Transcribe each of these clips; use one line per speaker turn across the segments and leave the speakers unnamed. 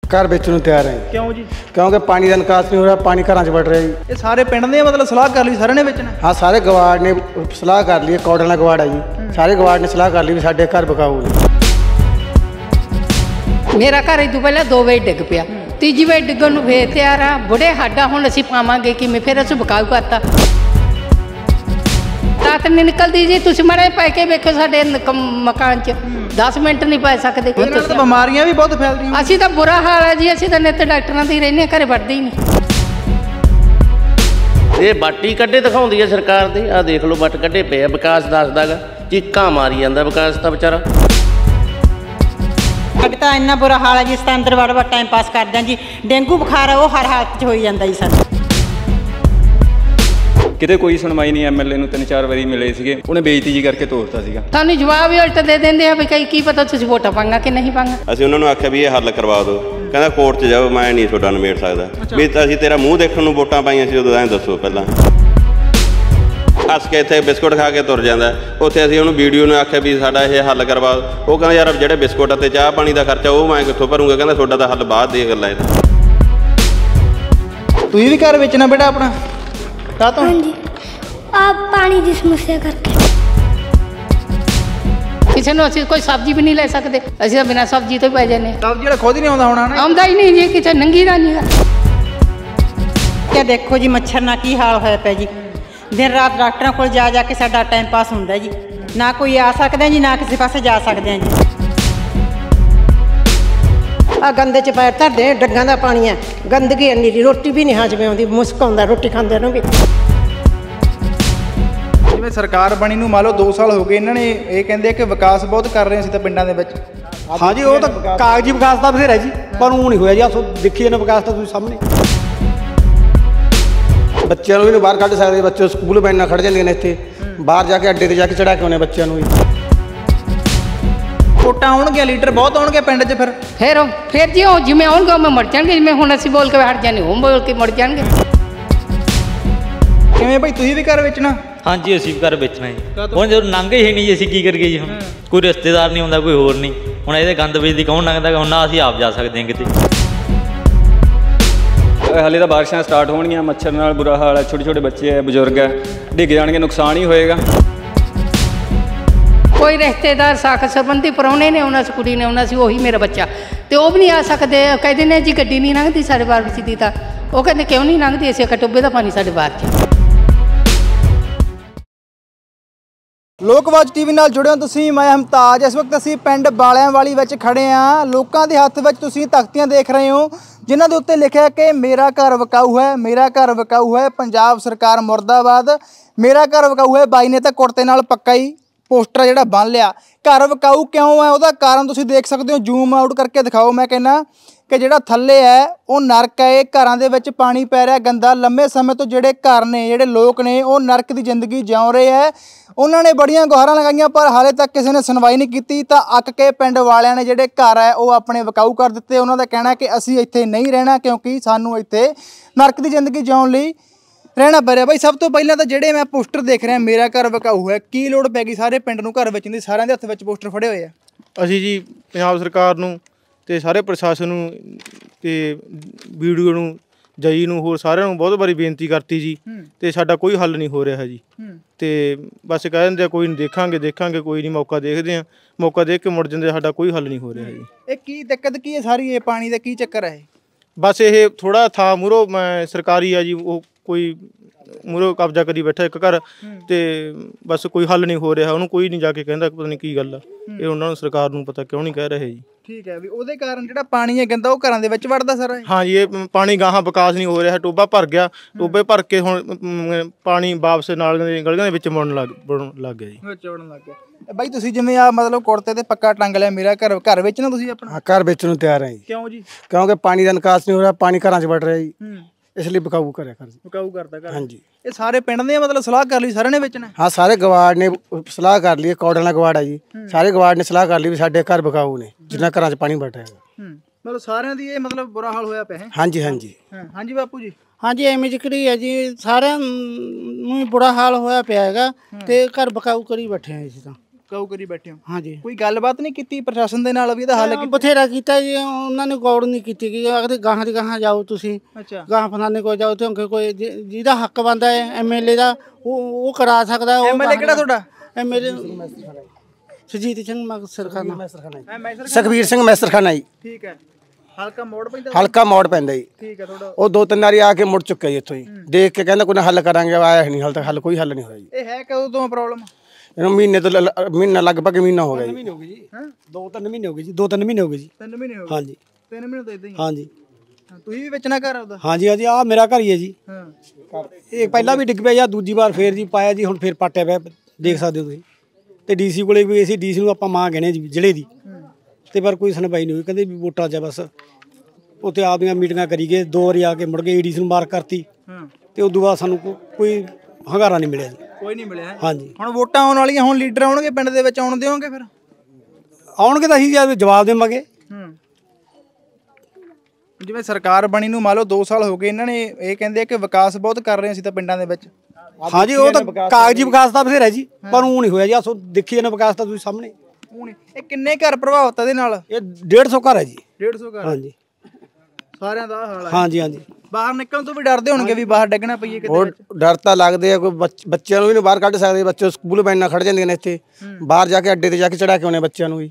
घर बेचने ਨੂੰ ਤਿਆਰ ਹੈ।
क्यों जी?
क्योंकि पानी का निकास नहीं हो रहा, पानी घर च बढ़ रहा है।
ये सारे पिंड ने मतलब सलाह कर ली सारे ने बेचना?
हाँ, सारे गवाड़ ने सलाह कर ली, कौड़ वाला गवाड़ है जी, सारे गवाड़ ने सलाह कर ली भी साढ़े घर बकाऊ ने।
मेरा घर इदू पहले 2 बजे डिग पिया, तीजी बजे डिगन नूं फिर तैयार आ बुढ़े साडा हुण असीं पावांगे किवें, फिर असीं बकाऊ करता। रात नहीं निकलती जी, तुसीं माड़े पै के वेखो साडे मकान च 10 मिनट नहीं पै सकते।
बीमारियां भी बहुत फैल रही।
असीं तां बुरा हाल है जी, असीं तां नित डॉक्टरां दी रहिंदे, घरे वड़दे ही नहीं।
ये बट ही कड्ढे दिखाउंदी है सरकार दी, आ देख लो बट कड्ढे पे आ, विकास दसदा गा, चीकां मारी जांदा विकास तां बेचारा।
अग तो इन्ना बुरा हाल है जी, इस अंदर वड़ वड़ टाइम पास करते हैं जी। डेंगू बुखार है वो हर हालत हो जाता जी सानूं।
किते कोई सुनवाई नहीं, एमएलए ਨੂੰ 3-4 ਵਾਰੀ ਮਿਲੇ ਸੀਗੇ, ਉਹਨੇ ਬੇਇੱਜ਼ਤੀ ਜੀ ਕਰਕੇ ਤੋਰਤਾ ਸੀਗਾ।
ਸਾਨੂੰ ਜਵਾਬ ਹੀ ਉਲਟ ਦੇ ਦਿੰਦੇ ਆ ਵੀ ਕੀ ਪਤਾ ਤੁਸੀਂ ਵੋਟਾਂ ਪਾਂਗਾ ਕਿ ਨਹੀਂ ਪਾਂਗਾ।
ਅਸੀਂ ਉਹਨਾਂ ਨੂੰ ਆਖਿਆ ਵੀ ਇਹ ਹੱਲ ਕਰਵਾ ਦਿਓ, ਕਹਿੰਦਾ ਕੋਰਟ 'ਚ ਜਾਓ, ਮੈਂ ਨਹੀਂ ਤੁਹਾਡਾ ਨਿਬੇੜ ਸਕਦਾ। ਵੀ ਅਸੀਂ ਤੇਰਾ ਮੂੰਹ ਦੇਖਣ ਨੂੰ ਵੋਟਾਂ ਪਾਈਆਂ ਸੀ ਉਦੋਂ, ਐਂ ਦੱਸੋ ਪਹਿਲਾਂ। ਹੱਸ ਕੇ ਇੱਥੇ ਬਿਸਕੁਟ ਖਾ ਕੇ ਤੁਰ ਜਾਂਦਾ, ਉੱਥੇ ਅਸੀਂ ਉਹਨੂੰ ਵੀਡੀਓ ਨੂੰ ਆਖਿਆ ਵੀ ਸਾਡਾ ਇਹ ਹੱਲ ਕਰਵਾ। ਉਹ ਕਹਿੰਦਾ ਯਾਰ ਜਿਹੜੇ ਬਿਸਕੁਟ ਅਤੇ ਚਾਹ ਪਾਣੀ ਦਾ ਖਰਚਾ ਉਹ ਮੈਂ ਕਿੱਥੋਂ ਭਰੂੰਗਾ, ਕਹਿੰਦਾ ਤੁਹਾਡਾ ਤਾਂ ਹੱਲ ਬਾਅਦ ਦੀ ਗੱਲ ਹੈ।
ਤੁਸੀਂ ਵੀ ਘਰ ਵੇਚਣਾ ਬੇਟਾ ਆਪਣਾ? ਕਾਹਤੋਂ?
ਹਾਂਜੀ, आप पानी की समस्या करके
किसी ने असं कोई सब्जी भी नहीं ले सकते, असं बिना सब्जी तो ही पै जाने।
सब्जी वाला खुद ही नहीं आउंदा होना ना?
आउंदा ही नहीं जी, किसी नंगी दा नहीं।
क्या देखो जी मच्छर ना की हाल होया पिया जी, दिन रात डॉक्टरों को जा जाके साडा टाइम पास हुंदा जी, ना कोई आ सकदा जी ना किसी पासे जा सकते हैं जी।
आ गंदे च पैर धरदे, डग्गां दा पानी है, गंदगी इन्नी, रोटी भी नहीं हाजमे आउंदी, मुश्क आउंदा रोटी खांदे नूं भी।
ਜਿਵੇਂ ਸਰਕਾਰ ਬਣੀ ਨੂੰ ਮੰਨ ਲਓ 2 ਸਾਲ ਹੋ ਗਏ, ਇਹਨਾਂ ਨੇ ਇਹ ਕਹਿੰਦੇ ਕਿ ਵਿਕਾਸ ਬਹੁਤ ਕਰ ਰਹੇ ਸੀ ਤਾਂ ਪਿੰਡਾਂ ਦੇ ਵਿੱਚ।
हाँ जी, वो तो कागजी विकास का बथेरा जी, पर वो नहीं होया जी। आप देखिए ना विकास तो सामने बच्चों भी बाहर कढ़ सकते, बच्चे स्कूल वैन खड़ जाते हैं, इतने बाहर जाके अड्डे से जाके चढ़ा के आने बच्चों भी।
ਵੋਟਾਂ ਆਉਣਗੀਆਂ, ਲੀਡਰ ਬਹੁਤ ਆਉਣਗੇ ਪਿੰਡ 'ਚ
फिर जी जिवें आउणगे उवें मुड़ जाणगे, जिवें हुण असीं बोल के हट जाने उवें बोल के मुड़ जाणगे।
ਕਿਵੇਂ ਭਾਈ ਤੁਸੀਂ ਵੀ ਘਰ ਵੇਚਣਾ?
हाँ जी, असीं भी घर बेचना जी। हुण जो लंघ ही नहीं जी, असीं की करिए जी? हुण कोई रिश्तेदार नहीं आउंदा, कोई होर नहीं। हुण इहदे गंद ਵੇਚਦੀ कौन लंघदा? हुण ना असीं आप जा सकते हैं किते।
ਹਾਲੇ ਤਾਂ ਬਾਰਿਸ਼ਾਂ ਸਟਾਰਟ ਹੋਣਗੀਆਂ, ਮੱਛਰ ਨਾਲ ਬੁਰਾ ਹਾਲ ਹੈ, ਛੋਟੇ ਛੋਟੇ ਬੱਚੇ ਹੈ, ਬਜ਼ੁਰਗ ਹੈ, ਡਿੱਗ ਜਾਣਗੇ, ਨੁਕਸਾਨ ਹੀ ਹੋਏਗਾ।
कोई रिश्तेदार साख संबंधी परौने ने आना सी, कुड़ी ने आना सी, उही मेरा बच्चा, तो वह भी नहीं आ सकते। कहते ने जी गड्डी नहीं लंघदी साढ़े बार बिच दी, तां वो कहते क्यों नहीं लंघदी, असीं टुब्बे दा पानी साढ़े बाहर च।
ਲੋਕਵਾਜ ਟੀਵੀ ਨਾਲ ਜੁੜੇ ਹੋ ਤੁਸੀਂ, ਮੈਂ ਹਮਤਾਜ। ਇਸ ਵਕਤ ਅਸੀਂ ਪਿੰਡ ਬਾਲਿਆਂ ਵਾਲੀ ਵਿੱਚ ਖੜੇ ਹਾਂ। ਲੋਕਾਂ ਦੇ ਹੱਥ ਵਿੱਚ ਤੁਸੀਂ ਤਖਤੀਆਂ ਦੇਖ ਰਹੇ ਹੋ ਜਿਨ੍ਹਾਂ ਦੇ ਉੱਤੇ ਲਿਖਿਆ ਕਿ ਮੇਰਾ ਘਰ ਵਿਕਾਊ ਹੈ, ਮੇਰਾ ਘਰ ਵਿਕਾਊ ਹੈ, ਪੰਜਾਬ ਸਰਕਾਰ ਮੁਰਦਾਬਾਦ, ਮੇਰਾ ਘਰ ਵਿਕਾਊ ਹੈ। ਬਾਈ ਨੇ ਤਾਂ ਕੁੜਤੇ ਨਾਲ ਪੱਕਾ ਹੀ ਪੋਸਟਰ ਜਿਹੜਾ ਬੰਨ ਲਿਆ। ਘਰ ਵਿਕਾਊ ਕਿਉਂ ਹੈ, ਉਹਦਾ ਕਾਰਨ ਤੁਸੀਂ ਦੇਖ ਸਕਦੇ ਹੋ। ਜ਼ੂਮ ਆਊਟ ਕਰਕੇ ਦਿਖਾਓ। ਮੈਂ ਕਹਿੰਦਾ ਕਿ ਜਿਹੜਾ ਥੱਲੇ ਹੈ ਉਹ ਨਰਕ ਹੈ, ਘਰਾਂ ਦੇ ਵਿੱਚ ਪਾਣੀ ਪੈ ਰਿਹਾ ਗੰਦਾ। ਲੰਮੇ ਸਮੇਂ ਤੋਂ ਜਿਹੜੇ ਘਰ ਨੇ, ਜਿਹੜੇ ਲੋਕ ਨੇ, ਉਹ ਨਰਕ ਦੀ ਜ਼ਿੰਦਗੀ ਜਿਉ ਰਹੇ ਹੈ। ਉਹਨਾਂ ਨੇ ਬੜੀਆਂ ਗੁਹਾਰਾਂ ਲਗਾਈਆਂ ਪਰ ਹਾਲੇ ਤੱਕ ਕਿਸੇ ਨੇ ਸੁਣਵਾਈ ਨਹੀਂ ਕੀਤੀ। ਤਾਂ ਅੱਕ ਕੇ ਪਿੰਡ ਵਾਲਿਆਂ ਨੇ ਜਿਹੜੇ ਘਰ ਹੈ ਉਹ ਆਪਣੇ ਵਿਕਾਊ ਕਰ ਦਿੱਤੇ। ਉਹਨਾਂ ਦਾ ਕਹਿਣਾ ਕਿ ਅਸੀਂ ਇੱਥੇ ਨਹੀਂ ਰਹਿਣਾ ਕਿਉਂਕਿ ਸਾਨੂੰ ਇੱਥੇ ਨਰਕ ਦੀ ਜ਼ਿੰਦਗੀ ਜਿਉਣ ਲਈ ਰਹਿਣਾ ਪੈ ਰਿਹਾ। ਬਾਈ ਸਭ ਤੋਂ ਪਹਿਲਾਂ ਤਾਂ ਜਿਹੜੇ ਮੈਂ ਪੋਸਟਰ ਦੇਖ ਰਿਹਾ ਮੇਰਾ ਘਰ ਵਿਕਾਊ ਹੈ, ਕੀ ਲੋੜ ਪੈ ਗਈ ਸਾਰੇ ਪਿੰਡ ਨੂੰ ਘਰ ਵੇਚਣ ਦੀ? ਸਾਰਿਆਂ ਦੇ ਹੱਥ ਵਿੱਚ ਪੋਸਟਰ ਫੜੇ ਹੋਏ ਆ।
ਅਸੀਂ ਜੀ ਪੰਜਾਬ ਸਰਕਾਰ ਨੂੰ ਤੇ ਸਾਰੇ ਪ੍ਰਸ਼ਾਸਨ ਨੂੰ ਤੇ ਵੀਡੀਓ ਨੂੰ, ਜਈ ਨੂੰ, ਹੋਰ ਸਾਰਿਆਂ ਨੂੰ ਬਹੁਤ ਵਾਰੀ ਬੇਨਤੀ ਕਰਤੀ ਜੀ, ਤੇ ਸਾਡਾ ਕੋਈ ਹੱਲ ਨਹੀਂ ਹੋ ਰਿਹਾ ਜੀ। ਤੇ ਬਸ ਕਹਿ ਦਿੰਦੇ ਆ ਕੋਈ ਨਹੀਂ, ਦੇਖਾਂਗੇ ਕੋਈ ਨਹੀਂ, ਮੌਕਾ ਦੇਖਦੇ ਆ, ਮੌਕਾ ਦੇਖ ਕੇ ਮੁੜ ਜਾਂਦੇ, ਸਾਡਾ ਕੋਈ ਹੱਲ ਨਹੀਂ ਹੋ ਰਿਹਾ ਜੀ।
ਇਹ ਕੀ ਦਿੱਕਤ ਕੀ ਹੈ ਸਾਰੀ? ਇਹ ਪਾਣੀ ਦਾ ਕੀ ਚੱਕਰ ਹੈ?
ਬਸ ਇਹ ਥੋੜਾ ਥਾਂ ਮੂਹਰੋਂ ਸਰਕਾਰੀ ਆ ਜੀ, ਉਹ ਕੋਈ ਮੂਹਰੋਂ ਕਬਜ਼ਾ ਕਰੀ ਬੈਠਾ ਇੱਕ ਘਰ, ਤੇ ਬਸ ਕੋਈ ਹੱਲ ਨਹੀਂ ਹੋ ਰਿਹਾ। ਉਹਨੂੰ ਕੋਈ ਨਹੀਂ ਜਾ ਕੇ ਕਹਿੰਦਾ, ਪਤਾ ਨਹੀਂ ਕੀ ਗੱਲ ਆ। ਇਹ ਉਹਨਾਂ ਨੂੰ, ਸਰਕਾਰ ਨੂੰ ਪਤਾ ਕਿਉਂ ਨਹੀਂ ਕਹਿ ਰਹੇ ਜੀ।
ਠੀਕ ਹੈ, ਵੀ ਉਹਦੇ ਕਾਰਨ ਜਿਹੜਾ ਪਾਣੀ ਹੈ ਗੰਦਾ ਉਹ ਘਰਾਂ ਦੇ ਵਿੱਚ ਵੜਦਾ ਸਾਰਾ।
ਹਾਂ ਜੀ, ਇਹ ਪਾਣੀ ਗਾਹਾਂ ਵਿਕਾਸ ਨਹੀਂ ਹੋ ਰਿਹਾ। ਟੋਬਾ ਭਰ ਗਿਆ, ਟੋਬੇ ਭਰ ਕੇ ਹੁਣ ਪਾਣੀ ਵਾਪਸ ਗਲੀਆਂ ਦੇ ਵਿੱਚ ਮੁੜਨ ਲੱਗ ਗਿਆ ਜੀ,
ਵਿੱਚ ਵੜਨ ਲੱਗ ਗਿਆ। ਬਾਈ ਤੁਸੀਂ ਜਿਵੇਂ ਆ ਮਤਲਬ ਕੁੜਤੇ ਤੇ ਪੱਕਾ ਟੰਗ ਲਿਆ ਮੇਰਾ ਘਰ ਵੇਚਣਾ ਤੁਸੀਂ ਆਪਣਾ?
हाँ, घर बेचने ਨੂੰ ਤਿਆਰ ਹੈ ਜੀ।
ਕਿਉਂ ਜੀ?
क्योंकि पानी का निकास नहीं हो रहा, पानी घर च बढ़ रहा है, इसलिए बकाऊ करे घर।
ਬਕਾਊ ਕਰਦਾ ਘਰ?
हाँ जी।
ਇਹ ਸਾਰੇ ਪਿੰਡ ਨੇ ਮਤਲਬ ਸਲਾਹ ਕਰ ਲਈ ਸਾਰਿਆਂ ਨੇ ਵੇਚਣਾ?
हाँ, सारे गवाड़ ने सलाह कर ली, कौड़ वाला गवाड़ है जी, सारे गवाड़ ने सलाह कर ली भी साढ़े घर बकाऊ ने, जिन्ना घर च पानी बढ़ रहा है।
ਮਤਲਬ ਸਾਰਿਆਂ ਦੀ ਇਹ ਮਤਲਬ ਬੁਰਾ ਹਾਲ ਹੋਇਆ ਪਿਆ ਹੈ?
हाँ जी, हाँ जी।
हाँ जी बापू जी।
हाँ जी, एवं जिक्री है जी, सारिਆਂ ਨੂੰ ਬੁਰਾ ਹਾਲ ਹੋਇਆ ਪਿਆ ਹੈਗਾ ਤੇ ਘਰ ਬਕਾਊ ਕਰੀ ਬੈਠੇ ਆ ਅਸੀਂ ਤਾਂ।
ਕਾਊ ਕਰੀ ਬੈਠੇ ਹੋ।
ਹਾਂਜੀ।
ਕੋਈ ਗੱਲਬਾਤ ਨਹੀਂ ਕੀਤੀ ਪ੍ਰਸ਼ਾਸਨ ਦੇ ਨਾਲ ਵੀ ਇਹਦਾ ਹੱਲ
ਬਥੇਰਾ ਕੀਤਾ ਜੀ, ਉਹਨਾਂ ਨੇ ਗੌਰ ਨਹੀਂ ਕੀਤੀ ਕਿ ਅਗਰ ਗਾਹਾਂ ਦੀ ਗਾਹਾਂ ਜਾਓ ਤੁਸੀਂ,
ਅੱਛਾ
ਗਾਹਾਂ ਫਲਾਣੇ ਕੋਲ ਜਾਓ ਤੇ ਕੋਈ ਜਿਹਦਾ ਹੱਕ ਬਣਦਾ ਹੈ ਐਮਐਲਏ ਦਾ ਉਹ ਕਰਾ ਸਕਦਾ।
ਐਮਐਲਏ ਕਿਹੜਾ ਤੁਹਾਡਾ?
ਐਮਐਲਏ ਸੁਰਜੀਤ ਸਿੰਘ ਮੈਸਰਖਾਨਾ, ਸੁਖਬੀਰ ਸਿੰਘ ਮੈਸਰਖਾਨਾ ਜੀ।
ਠੀਕ ਹੈ। ਹਲਕਾ ਮੋੜ ਪੈਂਦਾ?
ਹਲਕਾ ਮੋੜ ਪੈਂਦਾ ਜੀ।
ਠੀਕ ਹੈ। ਤੁਹਾਡਾ
ਉਹ 2-3 ਵਾਰੀ ਆ ਕੇ ਮੁੜ ਚੁੱਕਿਆ ਜੀ ਇੱਥੋਂ ਹੀ, ਦੇਖ ਕੇ ਕਹਿੰਦਾ ਕੋਈ ਹੱਲ ਕਰਾਂਗੇ, ਆਇਆ ਨਹੀਂ ਹਾਲ ਤੱਕ ਹੱਲ, ਕੋਈ ਹੱਲ ਨਹੀਂ ਹੋਇਆ ਜੀ।
ਇਹ ਹੈ ਕਦੋਂ ਤੋਂ ਪ੍ਰੋਬਲਮ?
ਇਹਨੂੰ ਮਹੀਨਾ ਲਗਭਗ ਮਹੀਨਾ ਹੋ ਗਿਆ ਜੀ।
2-3 ਮਹੀਨੇ ਹੋ ਗਏ ਜੀ।
2-3 ਮਹੀਨੇ ਹੋ ਗਏ ਜੀ। 2-3 ਮਹੀਨੇ ਹੋ ਗਏ ਜੀ।
3 ਮਹੀਨੇ ਹੋ ਗਏ?
ਹਾਂਜੀ
3 ਮਹੀਨੇ ਤੋਂ ਇਦਾਂ ਹੀ?
ਹਾਂਜੀ।
ਤੁਸੀਂ ਵੀ ਵੇਚਣਾ ਘਰ ਆਪਦਾ?
ਹਾਂਜੀ ਹਾਂਜੀ, ਆ ਮੇਰਾ ਘਰ ਹੀ ਹੈ ਜੀ। ਇਹ ਪਹਿਲਾਂ ਵੀ ਡਿੱਗ ਪਿਆ ਜਾਂ ਦੂਜੀ ਵਾਰ ਫੇਰ ਜੀ ਪਾਇਆ ਜੀ, ਹੁਣ ਫੇਰ ਪਾਟਿਆ ਪਿਆ, ਦੇਖ ਸਕਦੇ ਹੋ ਤੁਸੀਂ। ਤੇ ਡੀਸੀ ਕੋਲੇ ਵੀ ਅਸੀਂ ਡੀਸੀ ਨੂੰ ਆਪਾਂ ਮਾਂ ਕਹਿੰਦੇ ਜੀ ਜ਼ਿਲ੍ਹੇ ਦੀ, ਤੇ ਪਰ ਕੋਈ ਸੁਣਵਾਈ ਨਹੀਂ ਹੋਈ। ਕਹਿੰਦੇ ਵੀ ਵੋਟਾਂ 'ਚ ਬਸ ਉੱਥੇ ਆਪਦੀਆਂ ਮੀਟਿੰਗਾਂ ਕਰੀ ਗਏ, 2 ਵਾਰੀ ਆ ਕੇ ਮੁੜ ਗਏ, ਏਡੀਸੀ ਨੂੰ ਮਾਰਕ ਕਰਤੀ ਤੇ ਉਦੋਂ ਬਾਅਦ ਸਾਨੂੰ ਕੋਈ ਹੰਗਾਰਾ ਨਹੀਂ ਮਿਲਿਆ ਜੀ।
ਕੋਈ ਨਹੀਂ ਮਿਲਿਆ?
ਹਾਂਜੀ।
ਹੁਣ ਵੋਟਾਂ ਆਉਣ ਵਾਲੀਆਂ, ਹੁਣ ਲੀਡਰ ਆਉਣਗੇ ਪਿੰਡ ਦੇ ਵਿੱਚ, ਆਉਣ ਦਿਓਗੇ ਫਿਰ?
ਆਉਣਗੇ ਤਾਂ ਅਸੀਂ ਜਵਾਬ ਦੇਵਾਂਗੇ।
ਜਿਵੇਂ ਸਰਕਾਰ ਬਣੀ ਨੂੰ ਮੰਨ ਲਓ 2 ਸਾਲ ਹੋ ਗਏ, ਇਹਨਾਂ ਨੇ ਇਹ ਕਹਿੰਦੇ ਕਿ ਵਿਕਾਸ ਬਹੁਤ ਕਰ ਰਹੇ ਅਸੀਂ ਤਾਂ ਪਿੰਡਾਂ ਦੇ ਵਿੱਚ।
ਹਾਂਜੀ, ਉਹ ਤਾਂ ਕਾਗਜ਼ੀ ਵਿਕਾਸ ਤਾਂ ਬਥੇਰਾ ਜੀ, ਪਰ ਉਹ ਨਹੀਂ ਹੋਇਆ ਜੀ। ਆ ਦੇਖੀ ਜਾਂਦਾ ਵਿਕਾਸ ਤਾਂ ਤੁਸੀਂ ਸਾਹਮਣੇ।
ਇਹ ਕਿੰਨੇ ਘਰ ਪ੍ਰਭਾਵਿਤ ਇਹਦੇ ਨਾਲ?
ਇਹ 150 ਘਰ ਹੈ ਜੀ।
150 ਘਰ? ਹਾਂਜੀ। ਸਾਰਿਆਂ ਦਾ ਹਾਲ ਹੈ?
ਹਾਂਜੀ ਹਾਂਜੀ।
ਬਾਹਰ ਨਿਕਲਣ ਤੋਂ ਵੀ ਡਰਦੇ ਹੋਣਗੇ ਵੀ ਬਾਹਰ ਡਿੱਗਣਾ ਪਈਏ ਕਿਤੇ?
ਡਰ ਤਾਂ ਲੱਗਦੇ ਆ, ਕੋਈ ਬੱਚਿਆਂ ਨੂੰ ਵੀ ਬਾਹਰ ਕੱਢ ਸਕਦੇ, ਬੱਚੇ ਸਕੂਲ ਬੈਨਾਂ ਖੜ ਜਾਂਦੀਆਂ ਨੇ ਇੱਥੇ, ਬਾਹਰ ਜਾ ਕੇ ਅੱਡੇ ਤੇ ਜਾ ਕੇ ਚੜਾ ਕੇ ਆਉਣੇ ਬੱਚਿਆਂ ਨੂੰ ਵੀ।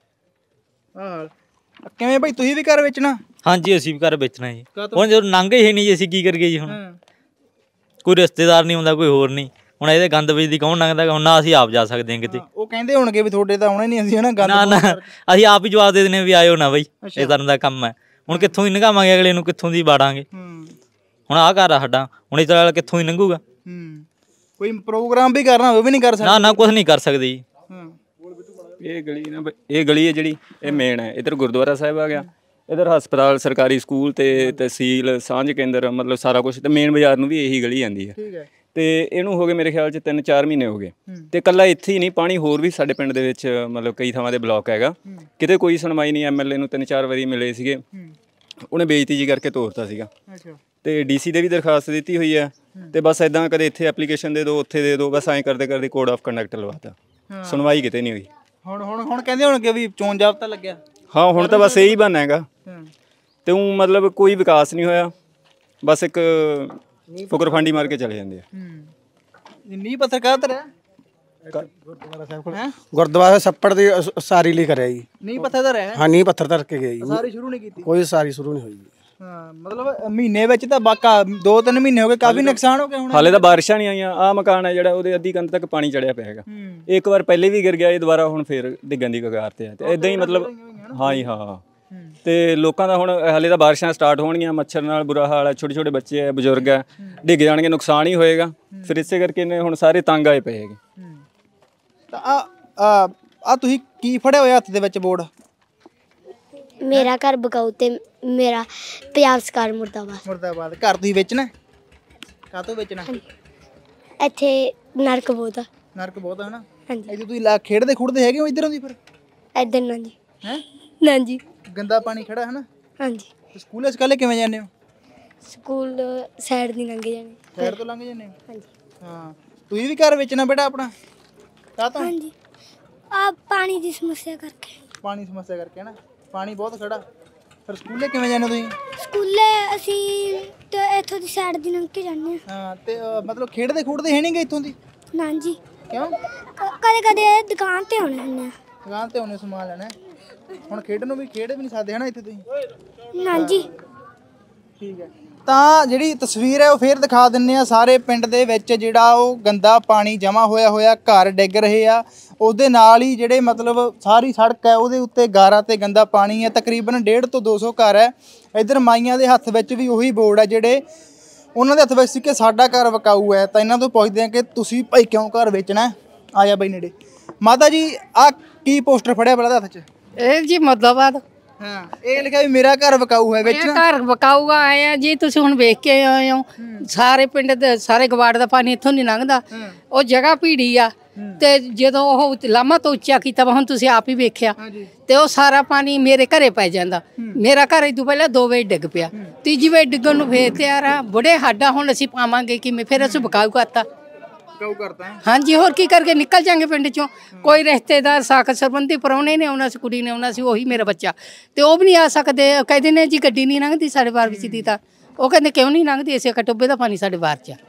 ਕਿਵੇਂ ਭਾਈ, ਤੁਸੀਂ ਵੀ ਘਰ ਵੇਚਣਾ?
ਹਾਂਜੀ, ਅਸੀਂ ਵੀ ਘਰ ਵੇਚਣਾ ਜੀ। ਹੁਣ ਜਦੋਂ ਲੰਘੇ ਹੀ ਨਹੀਂ ਜੀ, ਅਸੀਂ ਕੀ ਕਰੀਏ ਜੀ? ਹੁਣ ਕੋਈ ਰਿਸ਼ਤੇਦਾਰ ਨਹੀਂ ਹੁੰਦਾ, ਕੋਈ ਹੋਰ ਨਹੀਂ। ਹੁਣ ਇਹਦੇ ਗੰਦ ਵੇਚਦੀ ਕੌਣ ਲੰਘਦਾ? ਹੁਣ ਨਾ ਅਸੀਂ ਆਪ ਜਾ ਸਕਦੇ ਹਾਂ ਕਿਤੇ।
ਉਹ ਕਹਿੰਦੇ ਹੋਣਗੇ ਵੀ ਤੁਹਾਡੇ ਤਾਂ ਆਉਣੇ ਨਹੀਂ, ਅਸੀਂ ਨਾ ਗੰਦ।
ਨਾ ਅਸੀਂ ਆਪ ਹੀ ਜਵਾਬ ਦੇ ਦਿੰਦੇ ਵੀ ਆਇਓ ਨਾ ਬਈ, ਇਹ ਤਰ੍ਹਾਂ ਦਾ ਕੰਮ ਹੈ। ਹੁਣ ਕਿੱਥੋਂ ਹੀ ਲੰਘਾਵਾਂਗੇ ਅਗਲੇ ਨੂੰ, ਕਿੱਥੋਂ ਦੀ ਬਾੜਾਂਗੇ? ਹੁਣ ਆਹ ਘਰ ਆ ਸਾਡਾ, ਹੁਣ ਇਹ ਤਾਂ ਕਿੱਥੋਂ ਹੀ ਲੰਘੂਗਾ?
ਕੋਈ ਪ੍ਰੋਗਰਾਮ ਵੀ ਕਰਨਾ ਹੋਵੇ ਵੀ ਨਹੀਂ ਕਰ ਸਕਦੇ?
ਨਾ ਕੁਝ ਨਹੀਂ ਕਰ ਸਕਦੇ ਜੀ।
ਇਹ ਗਲੀ ਹੈ ਜਿਹੜੀ, ਇਹ ਮੇਨ ਹੈ। ਇੱਧਰ ਗੁਰਦੁਆਰਾ ਸਾਹਿਬ ਆ ਗਿਆ, ਇੱਧਰ ਹਸਪਤਾਲ, ਸਰਕਾਰੀ ਸਕੂਲ ਤੇ ਤਹਿਸੀਲ, ਸਾਂਝ ਕੇਂਦਰ, ਮਤਲਬ ਸਾਰਾ ਕੁਝ। ਤੇ ਮੇਨ ਬਾਜ਼ਾਰ ਨੂੰ ਵੀ ਇਹੀ ਗਲੀ ਆਉਂਦੀ ਹੈ। ਤੇ ਇਹਨੂੰ ਹੋ ਗਏ ਮੇਰੇ ਖਿਆਲ 'ਚ 3-4 ਮਹੀਨੇ ਹੋ ਗਏ। ਤੇ ਇਕੱਲਾ ਇੱਥੇ ਹੀ ਨਹੀਂ, ਪਾਣੀ ਹੋਰ ਵੀ ਸਾਡੇ ਪਿੰਡ ਦੇ ਵਿੱਚ ਮਤਲਬ ਕਈ ਥਾਵਾਂ ਦੇ ਬਲੌਕ ਹੈਗਾ, ਕਿਤੇ ਕੋਈ ਸੁਣਵਾਈ ਨਹੀਂ। ਐਮਐਲਏ ਨੂੰ 3-4 ਵਾਰੀ ਮਿਲੇ ਸੀਗੇ, ਉਹਨੇ ਬੇਇੱਜ਼ਤੀ ਜੀ ਕਰਕੇ ਤੋਰਤਾ ਸੀਗਾ। ਤੇ ਡੀਸੀ ਦੇ ਵੀ ਦਰਖਾਸਤ ਦਿੱਤੀ ਹੋਈ ਹੈ, ਤੇ ਬਸ ਇਦਾਂ ਕਦੇ ਇੱਥੇ ਐਪਲੀਕੇਸ਼ਨ ਦੇ ਦਿਓ, ਉੱਥੇ ਦੇ ਦਿਓ, ਬਸ ਐਂ ਕਰਦੇ ਕਰਦੇ ਕੋਡ ਆਫ ਕੰਡਕਟ ਲਵਾਤਾ। ਸੁਣਵਾਈ ਕਿਤੇ ਨਹੀਂ ਹੋਈ। ਹੁਣ ਕਹਿੰਦੇ ਹੋਣਗੇ ਵੀ ਚੋਣ ਜਾਬਤਾ ਲੱਗਿਆ। ਹਾਂ, ਹੁਣ ਤਾਂ ਬਸ ਇਹੀ ਬਹਾਨਾ ਹੈਗਾ। ਤੇ ਉਹ ਮਤਲਬ ਕੋਈ ਵਿਕਾਸ ਨਹੀਂ ਹੋਇਆ, ਬਸ ਇੱਕ ਫੁਕਰ ਫਾਂਡੀ ਮਾਰ ਕੇ ਚਲੇ ਜਾਂਦੇ ਆ।
ਨੀਂਹ ਪੱਥਰ ਕਾਹਤਰ ਹੈ?
ਗੁਰਦੁਆਰਾ ਛੱਪੜ ਦੀ ਸਾਰੀ ਲਈ ਕਰਿਆ ਜੀ।
ਨੀਂਹ ਪੱਥਰ ਧਰਿਆ ਹੈ?
ਹਾਂ, ਨੀਂਹ ਪੱਥਰ ਧਰ ਕੇ ਗਏ ਜੀ।
ਸਾਰੀ ਸ਼ੁਰੂ ਨਹੀਂ ਕੀਤੀ?
ਕੋਈ ਸਾਰੀ ਸ਼ੁਰੂ ਨਹੀਂ ਹੋਈ।
ਹਾਂ, ਮਤਲਬ ਮਹੀਨੇ ਵਿੱਚ ਤਾਂ ਬਾਕਾ 2-3 ਮਹੀਨੇ ਹੋ ਗਏ, ਕਾਫੀ ਨੁਕਸਾਨ ਹੋ ਗਿਆ। ਹੁਣ
ਹਾਲੇ ਤਾਂ ਬਾਰਿਸ਼ਾਂ ਨਹੀਂ ਆਈਆਂ। ਆਹ ਮਕਾਨ ਹੈ ਜਿਹੜਾ, ਉਹਦੇ ਅੱਧੀ ਕੰਧ ਤੱਕ ਪਾਣੀ ਚੜਿਆ ਪਿਆ ਹੈਗਾ। ਇੱਕ ਵਾਰ ਪਹਿਲੇ ਵੀ ਗਿਰ ਗਿਆ, ਇਹ ਦੁਬਾਰਾ ਹੁਣ ਫੇਰ ਡਿੱਗਣ ਦੀ ਕਗਾਰ ਤੇ ਹੈ। ਤੇ ਇਦਾਂ ਹੀ ਮਤਲਬ ਹਾਂ ਜੀ, ਹਾਂ। ਤੇ ਲੋਕਾਂ ਦਾ ਹੁਣ ਹਾਲੇ ਤਾਂ ਬਾਰਿਸ਼ਾਂ ਸਟਾਰਟ ਹੋਣਗੀਆਂ, ਮੱਛਰ ਨਾਲ ਬੁਰਾ ਹਾਲ ਹੈ, ਛੋਟੇ ਛੋਟੇ ਬੱਚੇ ਹੈ, ਬਜ਼ੁਰਗ ਹੈ, ਡਿੱਗ ਜਾਣਗੇ, ਨੁਕਸਾਨ ਹੀ ਹੋਏਗਾ। ਫਿਰ ਇਸੇ ਕਰਕੇ ਨੇ ਹੁਣ ਸਾਰੇ ਤੰਗ ਆਏ ਪਏ ਹੈਗੇ।
ਤਾਂ ਆ ਤੁਸੀਂ ਕੀ ਫੜਿਆ ਹੋਇਆ ਹੱਥ ਦੇ ਵਿੱਚ ਬੋਰਡ?
ਮੇਰਾ ਘਰ ਬਕਾਊ ਤੇ ਮੇਰਾ ਪੰਜਾਬ ਸਰਕਾਰ ਮੁਰਦਾਬਾਦ।
ਮੁਰਦਾਬਾਦ। ਘਰ ਤੁਸੀਂ ਵੇਚਣਾ? ਕਾਹਤੋਂ ਵੇਚਣਾ?
ਇੱਥੇ ਨਰਕ ਬਹੁਤ ਆ।
ਨਰਕ ਬਹੁਤ ਹੈ ਨਾ?
ਹਾਂਜੀ।
ਇੱਥੇ ਤੁਸੀਂ ਖੇਡਦੇ ਖੁੱਡਦੇ ਹੈਗੇ ਹੋ ਇੱਧਰੋਂ ਦੀ? ਫਿਰ
ਇੱਧਰ ਨਾ ਜੀ।
ਹੈ
ਨਾ ਜੀ।
ਗੰਦਾ ਪਾਣੀ ਖੜਾ ਹੈ ਨਾ?
ਹਾਂਜੀ।
ਸਕੂਲੇ ਸਕਾਲੇ ਕਿਵੇਂ ਜਾਂਦੇ ਹੋ?
ਸਕੂਲ ਸਾਈਡ ਦੀ ਲੰਘ ਜਾਣੇ।
ਸਾਈਡ ਤੋਂ ਲੰਘ ਜਾਂਦੇ ਹੋ?
ਹਾਂਜੀ।
ਹਾਂ, ਤੁਸੀਂ ਵੀ ਘਰ ਵੇਚਣਾ ਬੇਟਾ ਆਪਣਾ? ਕਾਹਤੋਂ?
ਹਾਂਜੀ, ਆ ਪਾਣੀ ਦੀ ਸਮੱਸਿਆ ਕਰਕੇ।
ਪਾਣੀ ਸਮੱਸਿਆ ਕਰਕੇ ਨਾ? ਪਾਣੀ ਬਹੁਤ ਖੜਾ। ਫਿਰ ਸਕੂਲੇ ਕਿਵੇਂ ਜਾਂਦੇ ਤੁਸੀਂ?
ਸਕੂਲੇ ਅਸੀਂ ਤੇ ਇੱਥੋਂ ਦੀ ਸਾਈਡ ਦੀ ਲੰਘ ਕੇ ਜਾਂਦੇ ਹਾਂ।
ਹਾਂ, ਤੇ ਮਤਲਬ ਖੇਡਦੇ ਖੁੱਡਦੇ ਹੈ ਨਹੀਂ ਗੇ ਇੱਥੋਂ ਦੀ?
ਨਾ ਜੀ।
ਕਿਉਂ?
ਕਦੇ ਕਦੇ ਦੁਕਾਨ ਤੇ ਆਉਣੇ ਹੁੰਦੇ ਆ।
ਦੁਕਾਨ ਤੇ ਆਉਣੇ ਸਮਾਨ ਲੈਣਾ। ਹੁਣ ਖੇਡਣ ਨੂੰ ਵੀ ਖੇਡ ਵੀ ਨਹੀਂ ਸਕਦੇ ਹੈ ਨਾ ਇੱਥੇ ਤੁਸੀਂ?
ਨਾ ਜੀ।
ਠੀਕ ਹੈ। ਤਾਂ ਜਿਹੜੀ ਤਸਵੀਰ ਹੈ ਉਹ ਫੇਰ ਦਿਖਾ ਦਿੰਨੇ ਆ। ਸਾਰੇ ਪਿੰਡ ਦੇ ਵਿੱਚ ਜਿਹੜਾ ਉਹ ਗੰਦਾ ਪਾਣੀ ਜਮ੍ਹਾਂ ਹੋਇਆ, ਘਰ ਡਿੱਗ ਰਹੇ ਆ। ਉਹਦੇ ਨਾਲ ਹੀ ਜਿਹੜੇ ਮਤਲਬ ਸਾਰੀ ਸੜਕ ਹੈ ਉਹਦੇ ਉੱਤੇ ਗਾਰਾ ਤੇ ਗੰਦਾ ਪਾਣੀ ਹੈ। ਤਕਰੀਬਨ 150 ਤੋਂ 200 ਘਰ ਹੈ। ਇੱਧਰ ਮਾਈਆਂ ਦੇ ਹੱਥ ਵਿੱਚ ਵੀ ਉਹੀ ਬੋਰਡ ਹੈ ਜਿਹੜੇ ਉਹਨਾਂ ਦੇ ਹੱਥ ਵਿੱਚ ਸੀ ਕਿ ਸਾਡਾ ਘਰ ਵਿਕਾਊ ਹੈ। ਤਾਂ ਇਹਨਾਂ ਤੋਂ ਪੁੱਛਦੇ ਆ ਕਿ ਤੁਸੀਂ ਭਾਈ ਕਿਉਂ ਘਰ ਵੇਚਣਾ? ਆਇਆ ਬਾਈ ਨੇੜੇ। ਮਾਤਾ ਜੀ, ਆਹ ਕੀ ਪੋਸਟਰ ਫੜਿਆ ਬੜਾ ਹੱਥ 'ਚ?
ਇਹ ਜੀ ਮੁਰਦਾਬਾਦ।
ਹਾਂ, ਇਹ ਲਿਖਿਆ ਵੀ ਮੇਰਾ ਘਰ ਵਿਕਾਊ ਹੈ। ਵੇਚਣਾ?
ਘਰ ਵਿਕਾਊਗਾ ਆਏ ਆ ਜੀ। ਤੁਸੀਂ ਹੁਣ ਵੇਖ ਕੇ ਆਏ ਹੋ, ਸਾਰੇ ਪਿੰਡ ਦੇ ਸਾਰੇ ਗਵਾੜ ਦਾ ਪਾਣੀ ਇੱਥੋਂ ਨਹੀਂ ਲੰਘਦਾ। ਉਹ ਜਗ੍ਹਾ ਭੀੜੀ ਆ, ਤੇ ਜਦੋਂ ਉਹ ਲਾਮਾ ਤੋਂ ਉੱਚਾ ਕੀਤਾ ਹੁਣ ਤੁਸੀਂ ਆਪ ਹੀ ਵੇਖਿਆ, ਤੇ ਉਹ ਸਾਰਾ ਪਾਣੀ ਮੇਰੇ ਘਰੇ ਪੈ ਜਾਂਦਾ। ਮੇਰਾ ਘਰ ਇਦੋਂ ਪਹਿਲਾਂ 2 ਵਜੇ ਡਿੱਗ ਪਿਆ, ਤੀਜੀ ਵਜੇ ਡਿੱਗਣ ਨੂੰ ਫੇਰ ਤਿਆਰ ਆ। ਬੁੜੇ ਸਾਡਾ ਹੁਣ ਅਸੀਂ ਪਾਵਾਂਗੇ ਕਿਵੇਂ? ਫਿਰ ਅਸੀਂ ਵਿਕਾਊ ਕਰਤਾ।
ਬਕਾਊ ਕਰਤਾ ਹੈ।
ਹਾਂਜੀ, ਹੋਰ ਕੀ ਕਰਕੇ ਨਿਕਲ ਜਾਾਂਗੇ ਪਿੰਡ ਚੋਂ। ਕੋਈ ਰਿਸ਼ਤੇਦਾਰ ਸਾਕ ਸੰਬੰਧੀ ਪ੍ਰਾਹੁਣੇ ਨੇ ਆਉਣਾ ਸੀ, ਕੁੜੀ ਨੇ ਆਉਣਾ ਸੀ, ਉਹੀ ਮੇਰਾ ਬੱਚਾ, ਤੇ ਉਹ ਵੀ ਨਹੀਂ ਆ ਸਕਦੇ। ਕਹਿੰਦੇ ਨੇ ਜੀ ਗੱਡੀ ਨਹੀਂ ਲੰਘਦੀ ਸਾਡੇ ਬਾਰ ਵਿੱਚ ਦੀ, ਤਾਂ ਉਹ ਕਹਿੰਦੇ ਕਿਉਂ ਨਹੀਂ ਲੰਘਦੀ, ਇਸੇ ਟੋਬੇ ਦਾ ਪਾਣੀ ਸਾਡੇ ਬਾਹਰ ਚ।